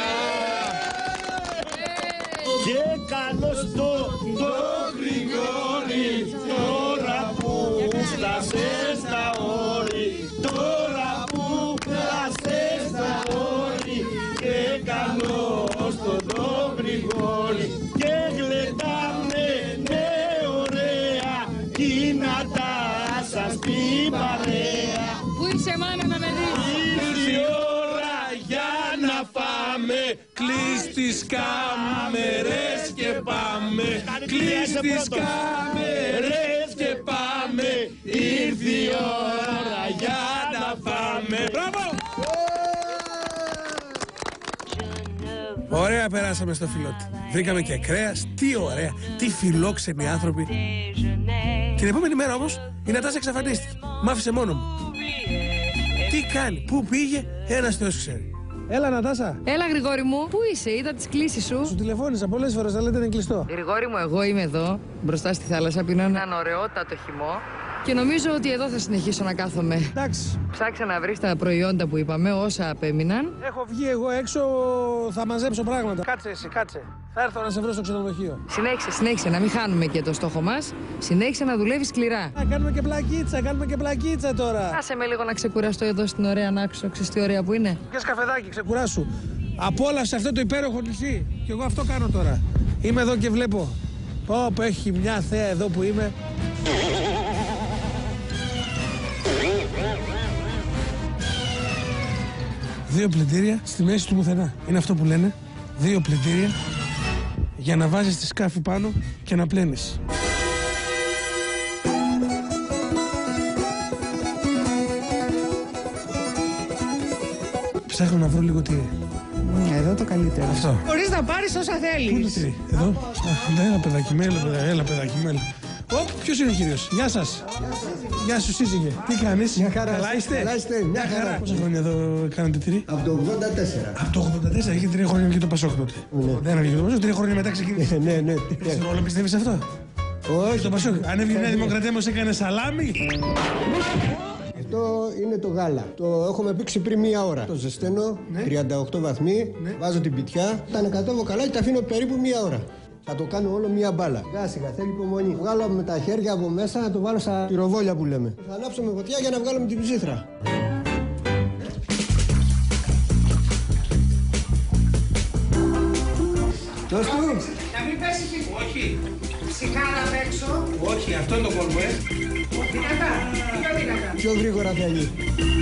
Και καλώς το το Γρηγόρη, τώρα που φτάσες στα όρη, τώρα που φτάσες στα όρη, και καλώς το το Γρηγόρη, και γλεντάμε ναι ωραία, η Νατάσα στην παρέα. Πού είσαι μάνα να με δεις? Ήρθε η ώρα για να φάμε. Κλείς τις κάμερες και πάμε. Κλείς τις κάμερες και πάμε. Ήρθε η ώρα για να φάμε. Μπράβο! Ωραία περάσαμε στο φιλότι. Βρήκαμε και κρέας. Τι ωραία. Τι φιλόξενοι άνθρωποι. Την επόμενη μέρα όμως η Νατάσα εξαφανίστηκε. Μ' άφησε μόνο μου. Τι κάνει, πού πήγε, ένας Θεός ξέρει. Έλα Νατάσα. Έλα Γρηγόρη μου, πού είσαι, είδα τις κλήσεις σου. Σου τηλεφώνησα πολλές φορές, αλλά δεν είναι κλειστό. Γρηγόρη μου, εγώ είμαι εδώ, μπροστά στη θάλασσα, πίνω έναν ωραιότατο χυμό και νομίζω ότι εδώ θα συνεχίσω να κάθομαι. Εντάξει. Ψάξα να βρεις τα προϊόντα που είπαμε, όσα απέμειναν. Έχω βγει εγώ έξω, θα μαζέψω πράγματα. Κάτσε εσύ, κάτσε. Θα έρθω να σε βρω στο ξενοδοχείο. Συνέχισε, συνέχισε, να μην χάνουμε και το στόχο μας. Συνέχισε να δουλεύεις σκληρά. Να κάνουμε και πλακίτσα, κάνουμε και πλακίτσα τώρα. Άσε με λίγο να ξεκουραστώ εδώ στην ωραία Νάξο, ξέρεις τι ωραία που είναι. Πιες καφεδάκι, ξεκουράσου. Απόλαυσε αυτό το υπέροχο νησί. Και εγώ αυτό κάνω τώρα. Είμαι εδώ και βλέπω. Πω, πω έχει μια θέα εδώ που είμαι. Δύο πλυντήρια στη μέση του πουθενά. Είναι αυτό που λένε. Δύο πλυντήρια για να βάζεις τη σκάφη πάνω και να πλένεις. Ψάχνω να βρω λίγο τυρί. Εδώ το καλύτερο. Αυτό. Μπορείς να πάρεις όσα θέλεις. Πού είναι το τυρί, εδώ. Α, έλα παιδάκι με, έλα παιδάκι, έλα παιδάκι με. Ωπ, ποιος είναι ο κύριος. Γεια σας. Γεια σου σύζυγε. Τι κάνεις. Μια χαρά. Καλά είστε. Καλά είστε. Μια χαρά. Πόσα χρόνια εδώ κάνετε τυρί. Από το ογδόντα τέσσερα. Από το ογδόντα τέσσερα είχε τρία χρόνια και το Πασόκ τότε. Δεν έβγαινε το Πασόκ, τρία χρόνια μετά ξεκίνησε. Ναι, ναι. Στην ρόλο πιστεύεις αυτό. Όχι. Το Πασόκ. Αν έβγαινε η Νέα Δημοκρατία μας έκανε σαλάμι. Αυτό είναι το γάλα. Το έχουμε πήξει πριν μία ώρα. Το ζεσταίνω, ναι. τριάντα οκτώ βαθμοί, ναι. Βάζω την πιτιά. Τα ανακατεύω καλά και τα αφήνω περίπου μία ώρα. Θα το κάνω όλο μία μπάλα. Σιγά σιγά, θέλει υπομονή. Βγάλω με τα χέρια από μέσα να το βάλω στα πυροβόλια που λέμε. Θα ανάψω με φωτιά για να βγάλουμε την ψήθρα. Δώσ' του. Να μην πέσει πίσω. Όχι. Σιγά να παίξω. Όχι, αυτό είναι το κόλπο, ε. Δυνατά, πιο δυνατά. Πιο γρήγορα θέλει.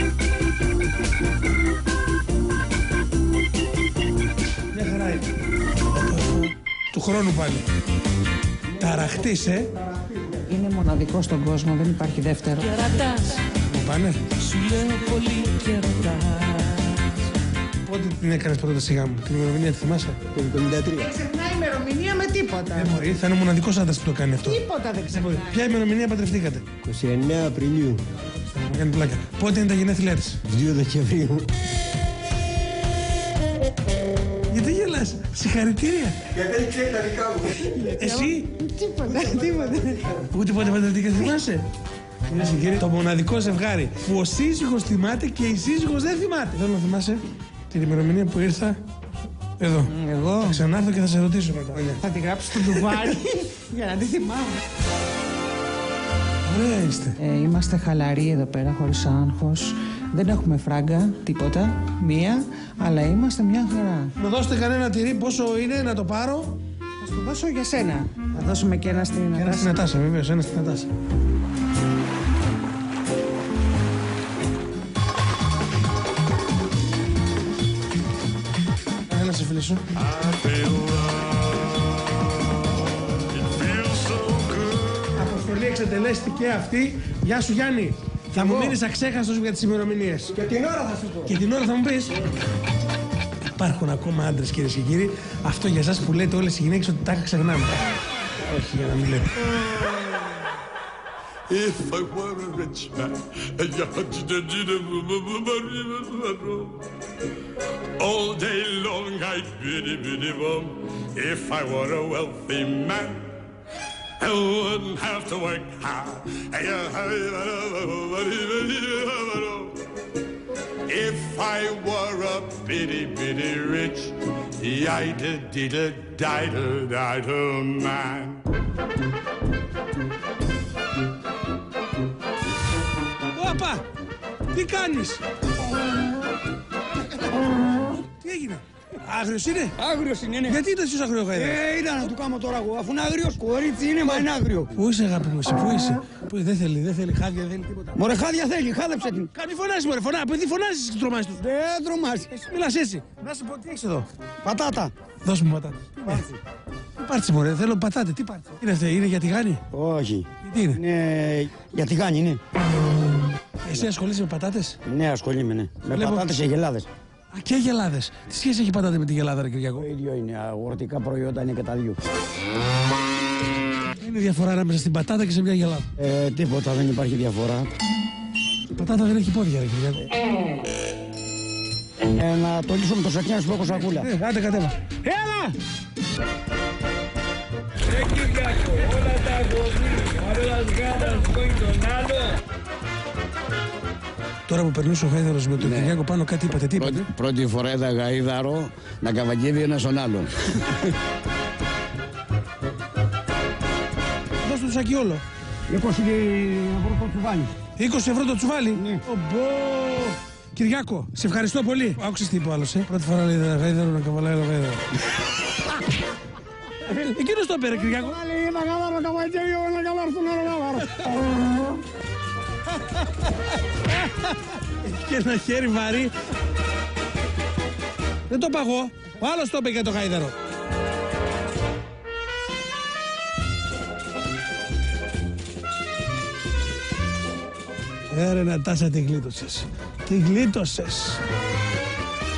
Μια χαρά είναι. Του χρόνου πάλι. Ταραχτής, ε. Είναι μοναδικό στον κόσμο, δεν υπάρχει δεύτερο. Και ρωτάς. Μου πάνε. Σου λέω πολύ και ρωτάς. Πότε την έκανες πρώτα σιγά μου, την ημερομηνία τη θυμάσαι. Το εβδομήντα τρία. Δεν ξεχνάει ημερομηνία με τίποτα. Δεν μπορεί, θα είναι ο μοναδικός άντρας που το κάνει αυτό. Τίποτα δεν ξεχνάει. Ποια ημερομηνία παντρευτήκατε. είκοσι εννέα Απριλίου. Μου κάνει πλάκα. Πότε είναι τα γενέθλιά της. δύο Δεκεμβρίου. Γιατί γελάς, συγχαρητήρια. Γιατί δεν ξέρει τα δικά μου. Εσύ. Τίποτα, τίποτα. Ούτε πότε παντρευτήκατε, θυμάσαι. Κυρίες και κύριοι, το μοναδικό ζευγάρι που ο σύζυγος θυμάται και η σύζυγος δεν θυμάται. Θέλω να θυμάσαι την ημερομηνία που ήρθα εδώ. Εγώ. Θα ξανάρθω και θα σε ρωτήσω μετά. Θα τη γράψω στο ντουβάρι για να τη θυμάμαι. Ωραία είστε. Ε, είμαστε χαλαροί εδώ πέρα, χωρίς άγχος. Δεν έχουμε φράγκα, τίποτα, μία, αλλά είμαστε μια χαρά. Μου δώσετε κανένα τυρί, πόσο είναι, να το πάρω. Θα σου το δώσω για σένα. Θα δώσουμε και ένα στην Νατάσα. Ένα στην Νατάσα, βεβαίως, ένα στην Νατάσα. Έλα σε φίλε σου. Αποστολή εξετελέστηκε αυτή. Γεια σου Γιάννη. Θα μου μείνεις αξέχαστος για τις ημερομηνίες. Και την ώρα θα σου πω. Και την ώρα θα μου πεις. Υπάρχουν ακόμα άντρες κυρίες και κύριοι. Αυτό για εσάς που λέτε όλες οι γυναίκες ότι τα ξεχνάμε. Όχι, για να μην λέτε. If I were a rich man, all day long I'd biddy biddy bum. If I were a wealthy man, I wouldn't have to work hard. If I were a bitty bitty rich, yida dida diddle diddle man. Όπα! Τι κάνεις? Τι έγινε? Άγριος είναι? Άγριος είναι, ναι. Γιατί ήταν τόσο άγριο γαϊδάρος? Ε, ήταν να του κάνω τώρα εγώ. Αφού είναι άγριος, κορίτσι είναι, μα είναι άγριο. Πού είσαι αγάπη μου, εσύ, πού είσαι? Πού, δεν θέλει, δεν θέλει χάδια, δεν θέλει τίποτα. Μωρέ, χάδια θέλει, χάδεψε την. Κάτι φωνάζει, μωρέ, φωνά, παιδί φωνάζεις και τρομάζεις τους. Δεν τρομάζει. Εσύ μιλάς έτσι. Να σου πω, τι έχεις εδώ? Πατάτα. Δώσ' μου πατάτες. Τι πάρτσι, μωρέ, θέλω πατάτε, τι πάρτσι? Είναι αυτή, είναι για τηγάνι? Όχι. Τι είναι? Είναι για τηγάνι, ναι. Εσύ ασχολείσαι με πατάτες? Ναι, ασχολείμαι, ναι. Με Βλέπω... πατάτες και γελάδες. Α, και γελάδες. Τι σχέση έχει πατάτε με τη γελάδα, ρε Κυριακό? Το ίδιο είναι. Αγροτικά προϊόντα είναι και τα δύο. Είναι διαφορά ανάμεσα στην πατάτα και σε μια γελάδα? Ε, τίποτα, δεν υπάρχει διαφορά. Η πατάτα δεν έχει πόδια, ρε Κυριακό. Ε, να το λύσω με το σακιά σου, έχω σακούλα. Ε, άντε κατέβα. Έλα! Ρε Κυριακό, όλα τα γονείς, παρόλας γάτας που είναι τον άλλο. Τώρα που περνούσε ο Γάιδαρος με τον ναι. Κυριάκο πάνω, κάτι είπατε, τι είπατε? Πρώτη, πρώτη φορά είδα Γάιδαρο να καβαγγεύει ένας τον άλλον. Δώσ' το σακί όλο. είκοσι ευρώ το τσουβάλι. είκοσι ευρώ το τσουβάλι. Ναι. Ομπό. Κυριάκο, σε ευχαριστώ πολύ. Άκουσες τι είπε ο άλλος, ε. Πρώτη φορά λέει Γάιδαρο να καβαλάει ο Γάιδαρο. Εκείνος το έπαιρε, Κυριάκο. Είδα Γάιδαρο να καβαγγεύει να καβαλάει τον άλλο. Και ένα χέρι βαρύ. Δεν το παγώ. Ο άλλος το είπε για το Γάιδαρο. Ε, ρε Νατάσα, τι γλίτωσες. Τι γλίτωσες.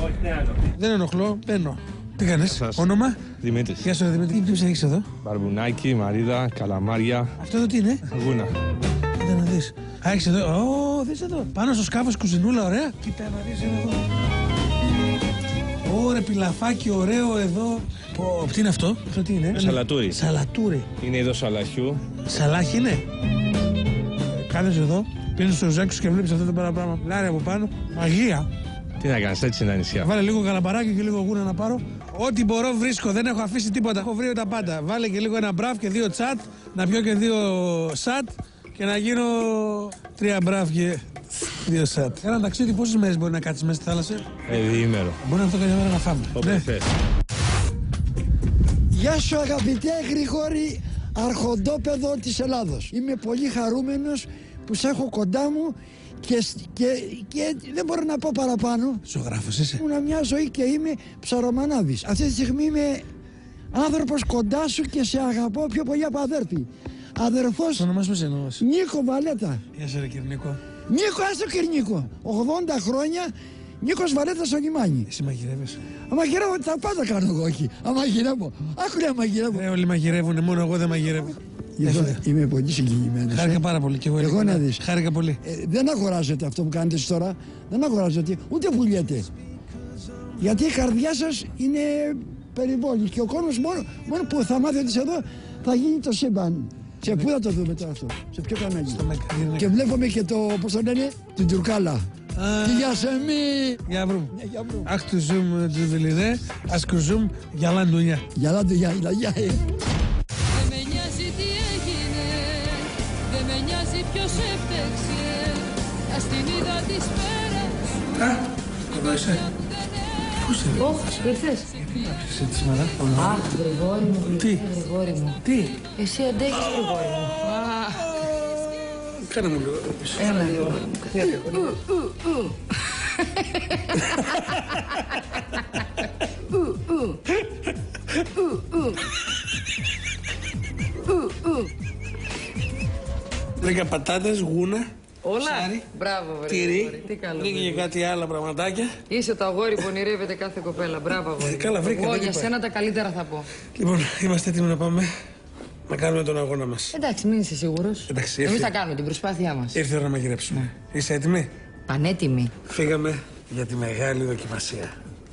Δεν ενοχλώ, μπαίνω. Τι κάνεις, όνομα? Δημήτρης. Γεια σου, ρε Δημήτρη. Τι έχεις εδώ? Μπαρμπουνάκι, μαρίδα, καλαμάρια. Αυτό εδώ τι είναι? Γούνα. Κοίτα να δεις. Α, έχεις εδώ. Ω, δεις εδώ. Πάνω στο σκάφος κουζινούλα, ωραία. Κοίτα να δεις εδώ. Ωραία, πιλαφάκι, ωραίο εδώ. Ω, τι είναι αυτό? Αυτό τι είναι? Σαλατούρι. Σαλατούρι. Είναι είδος σαλαχιού. Σαλάχι είναι. Κάθεσαι εδώ, πίνεις στο ζάκι σου και βλέπεις αυτό το πράγμα. Λάρι από πάνω. Μαγεία. Τι να κάνεις, έτσι είναι τα νησιά. Βάλε λίγο καλαμπαράκι και λίγο γούνα να πάρω. Ό,τι μπορώ βρίσκω, δεν έχω αφήσει τίποτα. Έχω βρει τα πάντα. Βάλε και λίγο ένα μπραφ και δύο τσάτ, να πιω και δύο σατ και να γίνω τρία μπραφ και δύο σατ. Ένα ταξίδι πόσες μέρες μπορεί να κάτσεις μέσα στη θάλασσα? Ε, διήμερο. Μπορεί να αυτό κάποια μέρα να φάμε. Όποτε θες. Γεια σου αγαπητέ Γρηγόρη, αρχοντόπεδο της Ελλάδος. Είμαι πολύ χαρούμενος που σε έχω κοντά μου και, και, και δεν μπορώ να πω παραπάνω. Ζωγράφος είσαι. Ήμουν μια ζωή και είμαι ψαρομανάβης. Αυτή τη στιγμή είμαι άνθρωπος κοντά σου και σε αγαπώ πιο πολύ από αδέρφη. Αδερφός το ονομάς μας εννοώς. Νίκο Βαλέτα. Γεια σου ρε κύριε Νίκο. Νίκο, άστο κύριε Νίκο. ογδόντα χρόνια Νίκος Βαλέτα στο λιμάνι. Εσύ μαγειρεύεις? Μαγειρεύω, τα πάντα κάνω εγώ εκεί. Αμαγειρεύω. Άκουλε αμαγειρεύω. Ε, όλοι μαγειρεύουνε, μόνο εγώ δεν μαγειρεύω. Είμαι, είμαι πολύ συγκινημένος. Χάρηκα ε. πάρα πολύ και εγώ. Εγώ να δεις. Χάρηκα πολύ. Ε, δεν αγοράζετε αυτό που κάνετε εσείς τώρα. Δεν αγοράζετε, ούτε πουλιέται. Γιατί η καρδιά σας είναι περιβόλη και ο κόσμος μόνο, μόνο που θα μάθει ότι είσαι εδώ θα γίνει το σύμπαν. Σε πού θα το δούμε τώρα αυτό, σε ποιο κανάλι? Και βλέπουμε και το, πώς το λένε, την Τουρκάλα. Τη Γιασεμί. Για βρούμε. Αχ του ζουμ τζουβελιδέ, ας κουζούμ γιαλάν δουλειά. Γιαλάν δουλειά, γεια. Δεν με νοιάζει τι έγινε, δεν με νοιάζει ποιος έπαιξε. Ας την είδα της πέρας. Α, εδώ είσαι. Πώς είναι? Ω, ήρθες. Εσύ τη σήμερα. Αχ, Γρηγόρη μου, Τι? Γρηγόρη μου. Τι? Εσύ αντέχεις, Γρηγόρη μου. Κάνε μου λίγο. Έλα, Γρηγόρη μου. Βρήκα πατάτες, γούνα. Όλα. Ψάρι, Μπράβο, βρε. τυρί, Τι καλό. βρήκα και κάτι άλλα πραγματάκια. Είσαι το αγόρι που ονειρεύεται κάθε κοπέλα. Μπράβο, αγόρι. Καλά, βρήκα, Εγώ δεν για είπα. σένα τα καλύτερα θα πω. Λοιπόν, είμαστε έτοιμοι να πάμε να κάνουμε τον αγώνα μας. Εντάξει, μην είσαι σίγουρος. Εντάξει, Εμείς ήρθε. θα κάνουμε την προσπάθειά μας. Ήρθε η ώρα να μαγειρέψουμε. Είσαι έτοιμη? Πανέτοιμη. Φύγαμε για τη μεγάλη δοκιμασία.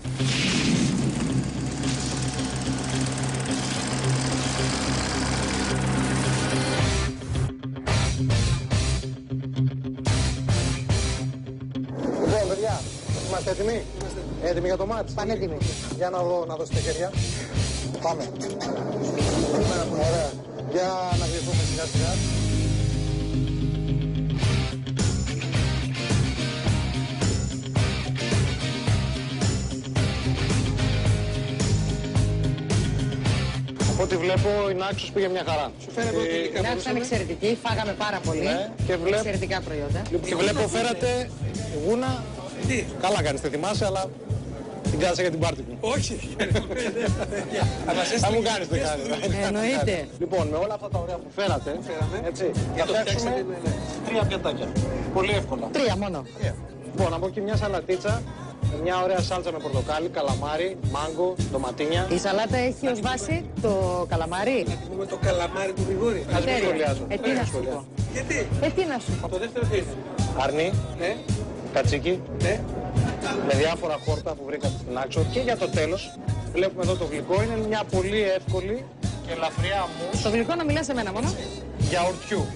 Λοιπόν, παιδιά, είμαστε έτοιμοι? Έτοιμοι για το μάτς? Πανέτοιμοι. Για να δω, να δώσετε χέρια. Πάμε. Ωραία. Για να γλυφθούμε σιγά σιγά. Από ό,τι βλέπω η Νάξος πήγε μια χαρά. Σου φαίνεται ότι Η Νάξος ήταν εξαιρετική, φάγαμε πάρα πολύ. Ναι, και βλέπ- Εξαιρετικά προϊόντα. Και βλέπω φέρατε γούνα. Τι? Καλά κάνεις, τη θυμάσαι, αλλά την κάτσα για την πάρτι μου. Όχι. Θα μου κάνεις το κάνει. Εννοείται. Λοιπόν, με όλα αυτά τα ωραία που φέρατε, έτσι, θα το φτιάξουμε φτιάξατε, ναι, τρία πιατάκια. Πολύ εύκολα. Τρία μόνο. Λοιπόν, από εκεί μια σαλατίτσα, με μια ωραία σάλτσα με πορτοκάλι, καλαμάρι, μάγκο, ντοματίνια. Η σαλάτα έχει ως βάση το καλαμάρι. Να πούμε το καλαμάρι του Γρηγόρη. Ας μην σχολιάζω. Ε, τι να σου πω. Γιατί? Ε, τι να σου πω. Το δεύτερο τι είναι? Αρνί, Ναι, κατσίκι, ναι. με διάφορα χόρτα που βρήκατε στην Άξο. Και για το τέλος, βλέπουμε εδώ το γλυκό, είναι μια πολύ εύκολη και ελαφριά μousse Το γλυκό να μιλάς σε μένα μόνο. γιαουρτιού.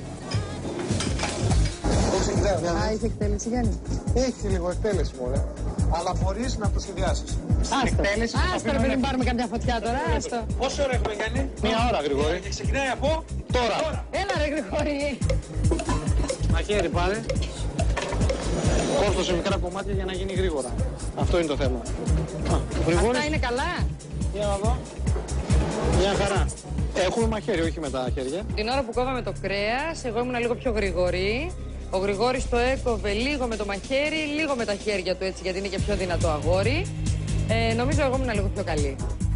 Α, είχε εκτέλεση, Γιάννη. Έχει λίγο εκτέλεση, μωρέ. Αλλά μπορείς να το σχεδιάσεις. Άστο. Εκτέλεση, θα Άστο, ρε αφήνουμε- παιδί, μην πάρουμε καμιά φωτιά τώρα. Άστο. Πόση ώρα έχουμε κάνει? Μια ώρα, Γρηγόρη. Και ξεκινάει από Τώρα. Έλα, ρε Γρηγόρη. Μαχαίρι πάρε. Κόστο σε μικρά κομμάτια για να γίνει γρήγορα. Αυτό είναι το θέμα. Α, ο Γρηγόρης, Αυτά είναι καλά. για να δω. Μια χαρά. Έχουμε μαχαίρι, όχι με τα χέρια. Την ώρα που κόβαμε το κρέας, εγώ ήμουν λίγο πιο γρηγορή. Ο Γρηγόρης το έκοβε λίγο με το μαχαίρι, λίγο με τα χέρια του έτσι, γιατί είναι και πιο δυνατό αγόρι. Ε, νομίζω εγώ ήμουν λίγο πιο καλή.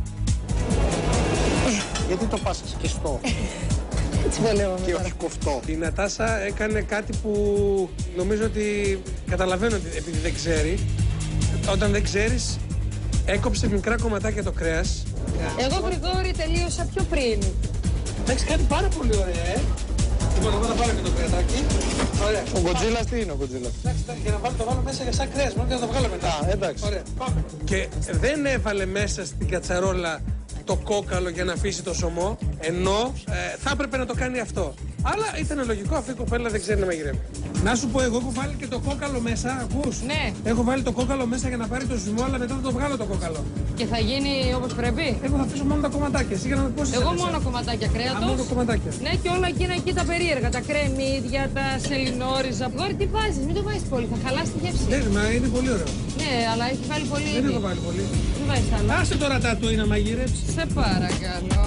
Γιατί το πας σκιστό Έτσι βολεύομαι και τώρα. όχι κοφτό. Η Νατάσα έκανε κάτι που νομίζω ότι καταλαβαίνω ότι επειδή δεν ξέρει. Όταν δεν ξέρεις, Έκοψε μικρά κομματάκια το κρέας. Εγώ, Γρηγόρη, τελείωσα πιο πριν. Τα έχεις κάνει πάρα πολύ ωραία, ε. Λοιπόν, εγώ θα πάρω και το κρεατάκι. Ωραία. Ο Γκοτζίλας τι είναι ο Γκοτζίλας? Εντάξει, για να βάλω το βάλω μέσα για σαν κρέας, μόνο και να το βγάλω μετά. Α, εντάξει. Ωραία, πάμε. Και δεν έβαλε μέσα στην κατσαρόλα το κόκαλο για να αφήσει το σωμό, ενώ ε, θα έπρεπε να το κάνει αυτό. Αλλά ήταν λογικό, αφού η κοπέλα δεν ξέρει να μαγειρεύει. Να σου πω, εγώ έχω βάλει και το κόκαλο μέσα, ακούς? Ναι. Έχω βάλει το κόκαλο μέσα για να πάρει το ζυμό, αλλά μετά θα το βγάλω το κόκαλο. Και θα γίνει όπως πρέπει. Εγώ θα αφήσω μόνο τα κομματάκια. Εσύ για να πώς Εγώ μόνο κομματάκια κρέατος. Α, μόνο κομματάκια. Ναι, και όλα εκείνα εκεί τα περίεργα. Τα κρεμμύδια, τα σελινόριζα. Γόρι, τι βάζεις, μην το βάζεις πολύ, θα χαλάσει τη γεύση. Ναι, μα είναι πολύ ωραίο. Ναι, αλλά έχει βάλει πολύ. Δεν έχω βάλει πολύ. Δεν βάζεις άλλα. Άσε τώρα τα του να μαγειρέψεις. Σε παρακαλώ.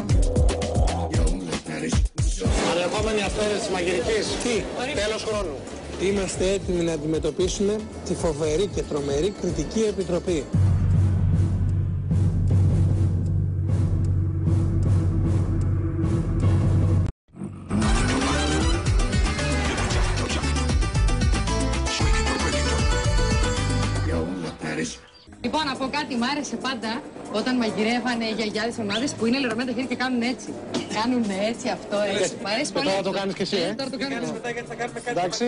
Ανερχόμενη αυτές της μαγειρικής. Τι? Τέλος χρόνου. Είμαστε έτοιμοι να αντιμετωπίσουμε τη φοβερή και τρομερή κριτική επιτροπή. Λοιπόν, να πω κάτι, μ' άρεσε πάντα όταν μαγειρεύανε οι γιαγιάδες ομάδες που είναι λερωμένα τα χέρια και κάνουν έτσι. Κάνουν έτσι αυτό, έτσι. Μ' αρέσει πολύ. Τώρα αυτό. το κάνεις και εσύ, ε. Τώρα το κάνω. Κάνεις μετά γιατί θα κάνουμε κάτι. Εντάξει.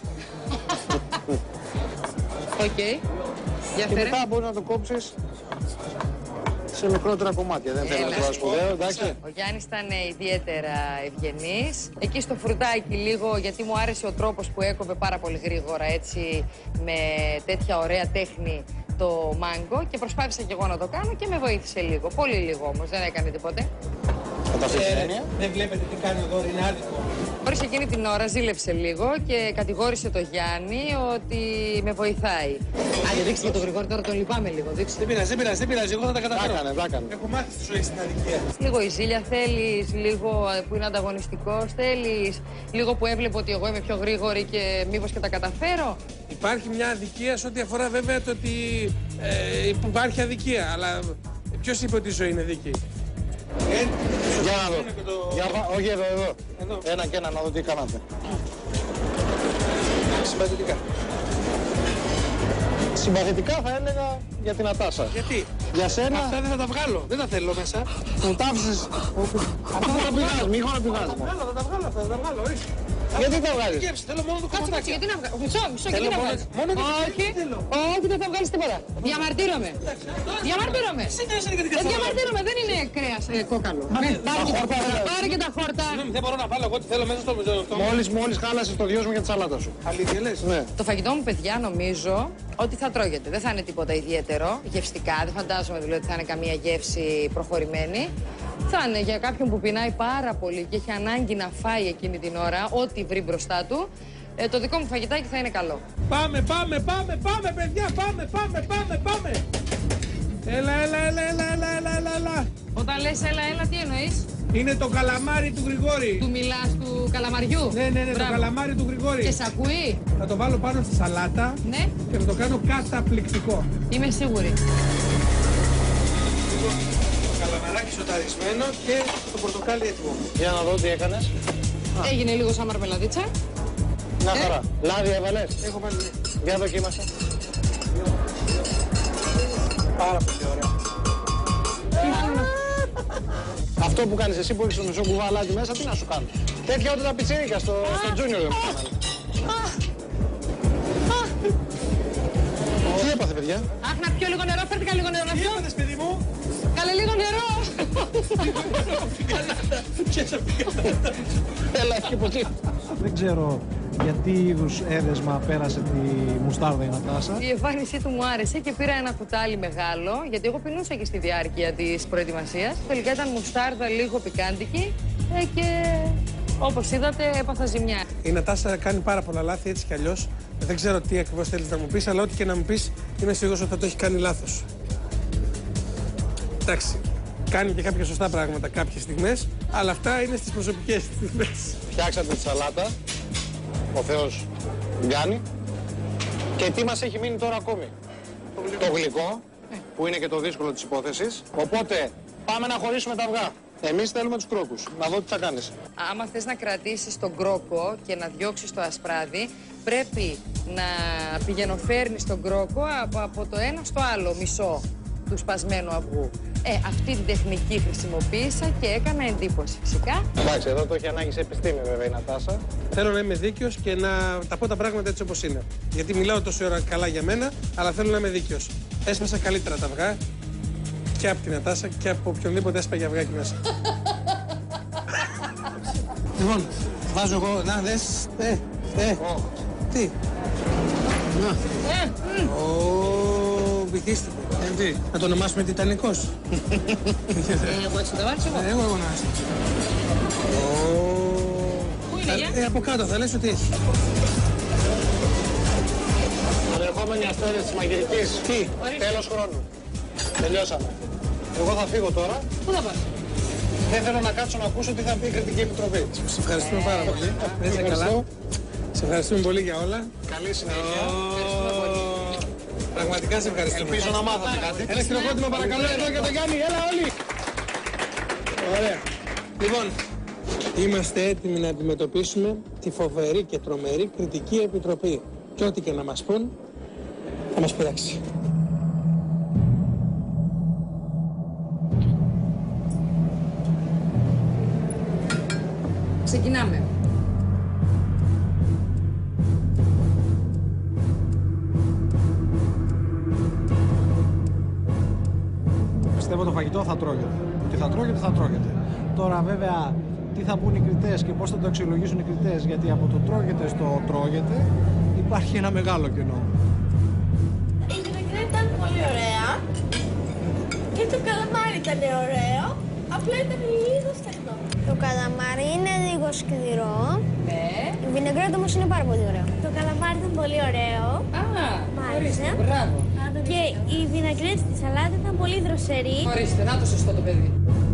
Οκ. Για Και φέρε. μετά μπορεί να το κόψεις σε μικρότερα κομμάτια. Δεν θέλω να το σπουδαίο, εντάξει. Ο Γιάννης ήταν ιδιαίτερα ευγενής. Εκεί στο φρουτάκι λίγο, γιατί μου άρεσε ο τρόπος που έκοβε πάρα πολύ γρήγορα, έτσι, με τέτοια ωραία τέχνη το μάγκο και προσπάθησα και εγώ να το κάνω και με βοήθησε λίγο. Πολύ λίγο όμως, δεν έκανε τίποτε. Ε, δεν βλέπετε τι κάνει ο Δόρη, είναι άδικο. Χωρίς εκείνη την ώρα ζήλεψε λίγο και κατηγόρησε το Γιάννη ότι με βοηθάει. Άντε, δείξτε και τον Γρηγόρη τώρα, τον λυπάμαι λίγο. Δείξτε. Δεν πειράζει, δεν πειράζει, δεν πειράζει. Εγώ θα τα καταφέρω. Τα έκανε, τα έκανε. Έχω μάθει στη ζωή στην αδικία. Λίγο η ζήλια θέλεις, λίγο που είναι ανταγωνιστικός θέλεις, λίγο που έβλεπε ότι εγώ είμαι πιο γρήγορη και μήπως και τα καταφέρω. Υπάρχει μια αδικία σε ό,τι αφορά βέβαια το ότι ε, υπάρχει αδικία. Αλλά ποιος είπε ότι η ζωή είναι δίκαιη? Ε, Για να δω. το... Για, όχι εδώ, εδώ, εδώ. Ένα και ένα να δω τι κάνατε. Συμπαθητικά. Συμπαθητικά θα έλεγα για την Ατάσα. Γιατί? Για σένα. Αυτά δεν θα τα βγάλω. Δεν τα θέλω μέσα. Μου τα άφησες. Αυτά θα τα πηγάζεις, μη χωνοπηγάζεις. Θα τα βγάλω, θα τα βγάλω αυτά, θα τα βγάλω. ορίστε. Γιατί τα βγάζεις? Σκέψη, θέλω μόνο το Κάτσε, κομματάκι. γιατί να βγάλω. Μισό, μισό, γιατί να βγάλω. Μόνο το Όχι, όχι, δεν θα βγάλεις τίποτα. Διαμαρτύρομαι. Διαμαρτύρομαι. Δεν διαμαρτύρομαι, δεν είναι κρέας ε, κόκαλο. Πάρε και τα χόρτα. Δεν μπορώ να βάλω εγώ τι θέλω μέσα στο αυτό. Μόλις, μόλις χάλασες το δυο μου για τη σαλάτα σου. Αλήθεια λες? Ναι. Το φαγητό μου, παιδιά, νομίζω ότι θα τρώγεται. Δεν θα είναι τίποτα ιδιαίτερο γευστικά. Δεν φαντάζομαι δηλαδή ότι θα είναι καμία γεύση προχωρημένη. Θα είναι για κάποιον που πεινάει πάρα πολύ και έχει ανάγκη να φάει εκείνη την ώρα ό,τι βρει μπροστά του. Ε, το δικό μου φαγητάκι θα είναι καλό. Πάμε, πάμε, πάμε, πάμε, παιδιά, πάμε, πάμε, πάμε, πάμε. Έλα, έλα, έλα, έλα, έλα, έλα, έλα, έλα. Όταν λες έλα, έλα, τι εννοείς? Είναι το καλαμάρι του Γρηγόρη. Του μιλάς του καλαμαριού. Ναι, ναι, ναι, Μπράβο. το καλαμάρι του Γρηγόρη. Και σ' ακούει. Θα το βάλω πάνω στη σαλάτα. Ναι. Και θα το κάνω καταπληκτικό. Είμαι σίγουρη. Το καλαμαράκι σοταρισμένο και το πορτοκάλι έτοιμο. Για να δω τι έκανες. Έγινε λίγο σαν μαρμελαδίτσα. Μια Ε. χαρά. Λάδι έβαλες. Έχω βάλει. Για δοκίμασε. Πάρα πολύ ωραία. Αυτό που κάνεις εσύ που έχεις το μισό κουβαλάκι μέσα, τι να σου κάνω. Τέτοια όταν τα πιτσίρικα στο, στο Junior δεν μου κάνανε. Τι έπαθε, παιδιά? Αχ, να πιω λίγο νερό, φέρτε λίγο νερό να Τι πιω. έπαθες, παιδί μου? Καλέ λίγο νερό. Έλα, έχει ποτή. Δεν ξέρω γιατί είδους έδεσμα πέρασε τη μουστάρδα η Νατάσα. Η εμφάνισή του μου άρεσε και πήρα ένα κουτάλι μεγάλο, γιατί εγώ πεινούσα και στη διάρκεια της προετοιμασίας. Τελικά ήταν μουστάρδα λίγο πικάντικη ε, και όπως είδατε έπαθα ζημιά. Η Νατάσα κάνει πάρα πολλά λάθη έτσι κι αλλιώς. Δεν ξέρω τι ακριβώς θέλεις να μου πεις, αλλά ό,τι και να μου πεις είμαι σίγουρος ότι θα το έχει κάνει λάθος. Εντάξει, κάνει και κάποια σωστά πράγματα κάποιες στιγμές, αλλά αυτά είναι στις προσωπικές στιγμές. Φτιάξατε τη σαλάτα. Ο Θεός κάνει. Και τι μας έχει μείνει τώρα ακόμη? Το γλυκό. Το γλυκό, που είναι και το δύσκολο της υπόθεσης. Οπότε πάμε να χωρίσουμε τα αυγά. Εμείς θέλουμε τους κρόκους. Να δω τι θα κάνεις. Άμα θες να κρατήσεις τον κρόκο και να διώξεις το ασπράδι, πρέπει να πηγαινοφέρνεις τον κρόκο από, από το ένα στο άλλο μισό. του σπασμένου αυγού. Ε, αυτή την τεχνική χρησιμοποίησα και έκανα εντύπωση φυσικά. Εντάξει, εδώ το έχει ανάγκη σε επιστήμη βέβαια η Νατάσα. Θέλω να είμαι δίκαιος και να τα πω τα πράγματα έτσι όπως είναι. Γιατί μιλάω τόση ώρα καλά για μένα, αλλά θέλω να είμαι δίκαιος. Έσπασα καλύτερα τα αυγά και από την Νατάσα και από οποιονδήποτε έσπαγε αυγάκι μέσα. Λοιπόν, βάζω εγώ, να δες, ε, ε, τι. Να. Ε, Ω, βυθίστηκε. Ε, τι, να το ονομάσουμε Τιτανικός. Εγώ έτσι το βάζω εγώ. Εγώ εγώ να είσαι. Πού είναι, για? Ε, από κάτω θα λες ότι έχει. Ανερχόμενοι αστέρες της μαγειρικής. Τι. Τέλος χρόνου. Τελειώσαμε. Εγώ θα φύγω τώρα. Πού θα πας? Δεν θέλω να κάτσω να ακούσω τι θα πει η Κριτική Επιτροπή. Σε ευχαριστούμε πάρα πολύ. Δεν είσαι καλά. Σε ευχαριστούμε πολύ για όλα. Καλή συνέχεια. Πραγματικά σε ευχαριστούμε. Ελπίζω να μάθατε κάτι. Ένα χειροκρότημα παρακαλώ εδώ για τον Γιάννη. Έλα όλοι. Ωραία. Λοιπόν, είμαστε έτοιμοι να αντιμετωπίσουμε τη φοβερή και τρομερή Κριτική Επιτροπή. Και ό,τι και να μας πούν, θα μας πειράξει. Ξεκινάμε. Πιστεύω το φαγητό θα τρώγεται. Ότι θα τρώγεται, θα τρώγεται. Τώρα βέβαια τι θα πούν οι κριτές και πώς θα το αξιολογήσουν οι κριτές, γιατί από το τρώγεται στο τρώγεται υπάρχει ένα μεγάλο κενό. Η γυναίκα ήταν πολύ ωραία και το καλαμάρι ήταν ωραίο, απλά ήταν λίγο στεγνό. Το καλαμάρι είναι λίγο σκληρό. Ναι. Η βινεγκρέτα όμως είναι πάρα πολύ ωραίο. Το καλαμάρι ήταν πολύ ωραίο. Α, ορίστε, μπράβο. Και η βιναγκρέτα στη σαλάτα ήταν πολύ δροσερή. Ορίστε, να το σωστό το παιδί.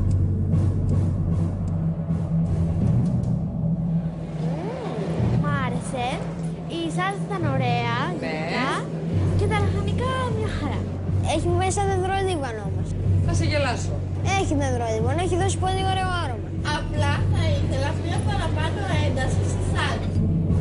Μ' άρεσε. Η σάλτσα ήταν ωραία. Ναι. Και τα λαχανικά μια χαρά. Έχει μέσα δεντρόλίβανο όμως. Θα σε γελάσω. Έχει δεντρόλίβανο, έχει δώσει πολύ ωραίο άρωμα. Απλά θα ήθελα μια παραπάνω ένταση στη σάλτσα.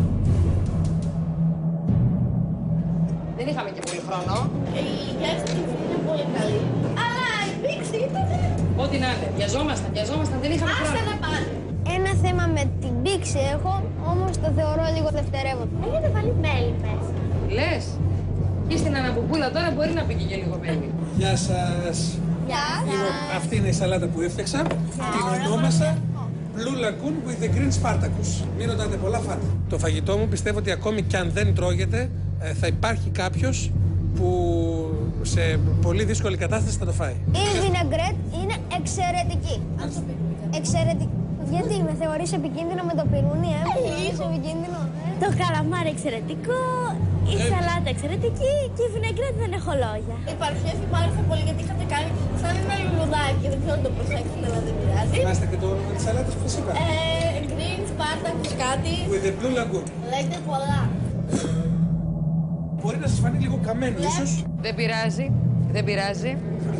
Δεν είχαμε και πολύ χρόνο. Η γεύση είναι πολύ καλή. Αλλά η πίξη ήταν... Ό,τι να είναι. Βιαζόμασταν, βιαζόμασταν, δεν είχαμε χρόνο. Άσε να πάνε. Ένα θέμα με την πίξη έχω, όμως το θεωρώ λίγο δευτερεύοντα. Έχετε βάλει μέλι μέσα. Λες. Και στην αναπουπούλα τώρα μπορεί να πήγε και λίγο μέλι. Γεια σας. Γεια Λοιπόν, αυτή είναι η σαλάτα που έφτιαξα. Την ονόμασα Blue Lagoon with the Green Spartacus. Μην ρωτάτε πολλά, φάτε. Το φαγητό μου πιστεύω ότι ακόμη κι αν δεν τρώγεται, θα υπάρχει κάποιος που σε πολύ δύσκολη κατάσταση θα το φάει. Η βιναγκρέτ είναι εξαιρετική. Εξαιρετική. Γιατί με θεωρείς επικίνδυνο με το πυρούνι, ε? Με θεωρείς επικίνδυνο, ε? Το καλαμάρι εξαιρετικό, η σαλάτα εξαιρετική και η βιναγκρέτ δεν έχω λόγια. Η παρουσίαση μου άρεσε πολύ γιατί είχατε κάνει σαν ένα λουλουδάκι, δεν ξέρω να το προσέξετε, αλλά δεν πειράζει. Θυμάστε και το όνομα της σαλάτας που σας είπα. Ε, Green Spartacus κάτι. With the Blue Lagoon. Λέγεται πολλά. Μπορεί να σας φανεί λίγο καμένο, ίσως. Δεν πειράζει, δεν πειράζει.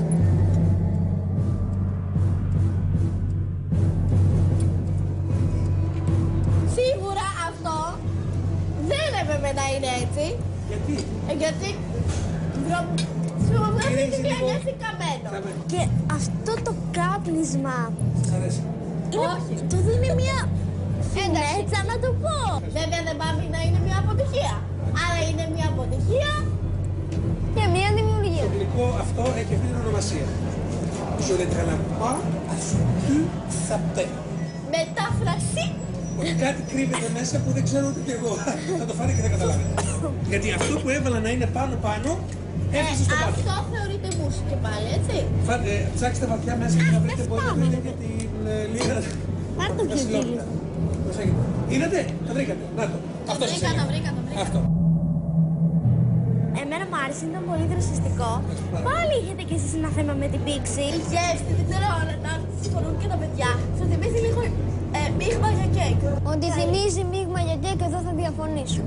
Σίγουρα αυτό δεν έπρεπε να είναι έτσι. Γιατί? Ε, γιατί Συμβουλεύει και νιώθει καμένο. Και αυτό το κάπνισμα Σας αρέσει? Όχι. Του δίνει μια φινέτσα να το πω. Βέβαια δεν πάει να είναι μια αποτυχία. Άρα είναι μια αποτυχία και μια δημιουργία. Το γλυκό αυτό έχει αυτή την ονομασία. Je ne traîne pas à ce que ça paie. Μετάφραση. Ότι κάτι κρύβεται μέσα που δεν ξέρω ούτε κι εγώ. Θα το φάνε και θα καταλάβετε. Γιατί αυτό που έβαλα να είναι πάνω-πάνω έφτασε στο πάτο. Αυτό θεωρείται μουσική και πάλι, έτσι. Φάτε, ψάξτε βαθιά μέσα και θα βρείτε πότε είναι και την λίγα. Πάρ' το πιο κύριο. Είδατε, το βρήκατε. Να το. Αυτό σας βρήκα, το βρήκα, το βρήκα. Αυτό. Εμένα μου άρεσε, ήταν πολύ δροσιστικό. Πάλι είχατε κι εσείς ένα θέμα με την πίξη. Η γεύση, δεν ξέρω αν συμφωνούν και τα παιδιά. Σου θυμίζει λίγο ε, μείγμα για κέικ. Ότι θυμίζει μείγμα για κέικ, εδώ θα διαφωνήσω.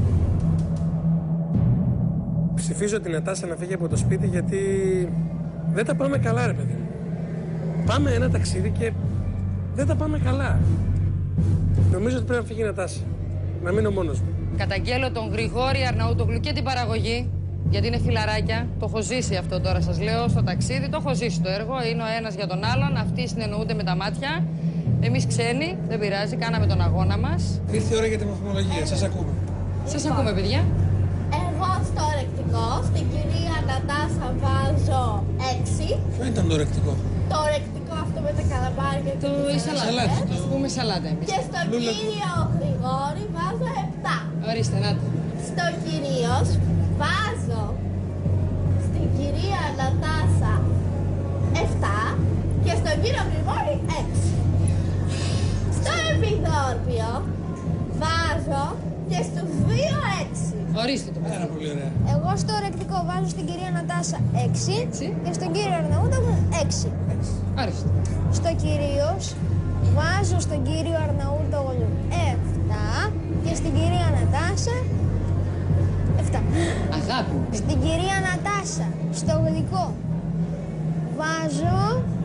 Ψηφίζω την Νατάσα να φύγει από το σπίτι γιατί δεν τα πάμε καλά, ρε παιδί. Πάμε ένα ταξίδι και δεν τα πάμε καλά. Νομίζω ότι πρέπει να φύγει η Νατάσα. Να μείνω μόνος μου. Καταγγέλλω τον Γρηγόρη Αρναούτογλου και την παραγωγή Γιατί είναι φιλαράκια. Το έχω ζήσει αυτό τώρα, σας λέω, στο ταξίδι. Το έχω ζήσει το έργο. Είναι ο ένας για τον άλλον. Αυτοί συνεννοούνται με τα μάτια. Εμείς ξένοι, δεν πειράζει, κάναμε τον αγώνα μας. Ήρθε η ώρα για τη βαθμολογία. Σας ακούμε. Σας ακούμε, παιδιά. Εγώ στο ρεκτικό, στην κυρία Νατάσα βάζω έξι. Ποιο ήταν το ρεκτικό? Το ρεκτικό αυτό με τα καλαμάρια και Το η τις σαλάτα. Σαλάτα. Ας πούμε σαλάτα εμείς. Και στον κύριο Γρηγόρη βάζω επτά. Ορίστε, νάτε. Στο κυρίως βάζω στην κυρία Νατάσα επτά και στον κύριο Γρηγόρη έξι. Στο επιδόρπιο βάζω και στους δύο έξι. Ορίστε το Πάρα πολύ ωραία. Εγώ στο ρεκτικό βάζω στην κυρία Νατάσα έξι και στον κύριο Αρναούτογλου έξι. Ορίστε. Στο κυρίως βάζω στον κύριο Αρναούτογλου επτά και στην κυρία Νατάσα επτά. Αγάπη. Στην κυρία Νατάσα, στο γλυκό, βάζω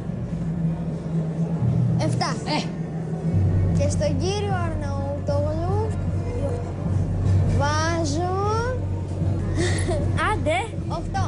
επτά. Ε. Και στον κύριο Αρναούτογλου βάζω... Άντε! οκτώ.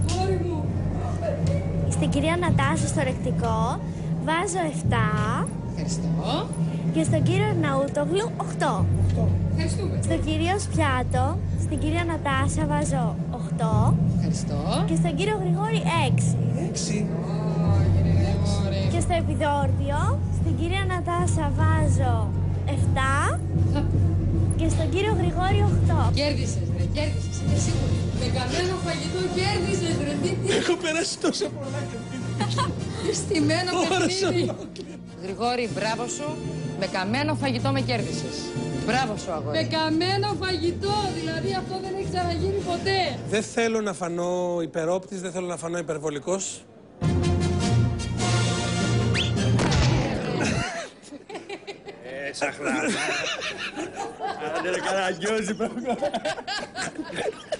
Στην κυρία Νατάσα στο ρεκτικό βάζω επτά. Ευχαριστώ. Και στον κύριο Αρναούτογλου οκτώ. Ευχαριστούμε. Στο κυρίω Πιάτο, στην κυρία Νατάσα βάζω οκτώ. Ευχαριστώ. Και στον κύριο Γρηγόρη έξι. έξι. Και στο επιδόρπιο, στην κυρία Νατάσα βάζω επτά. Και στον κύριο Γρηγόρη οκτώ. Κέρδισες, ρε, κέρδισες, είμαι σίγουρη. Με καμένο φαγητό κέρδισες, ρε, τι τι. Έχω περάσει τόσο πολλά και στημένο παιχνίδι. Γρηγόρη, μπράβο σου. Με καμένο φαγητό με κέρδισες. Μπράβο σου, αγόρι. Με καμένο φαγητό, δηλαδή αυτό δεν έχει ξαναγίνει ποτέ. Δεν θέλω να φανώ υπερόπτης, δεν θέλω να φανώ υπερβολικός. Ε, σαχρά. Άντε ρε καραγκιόζη, πράγμα.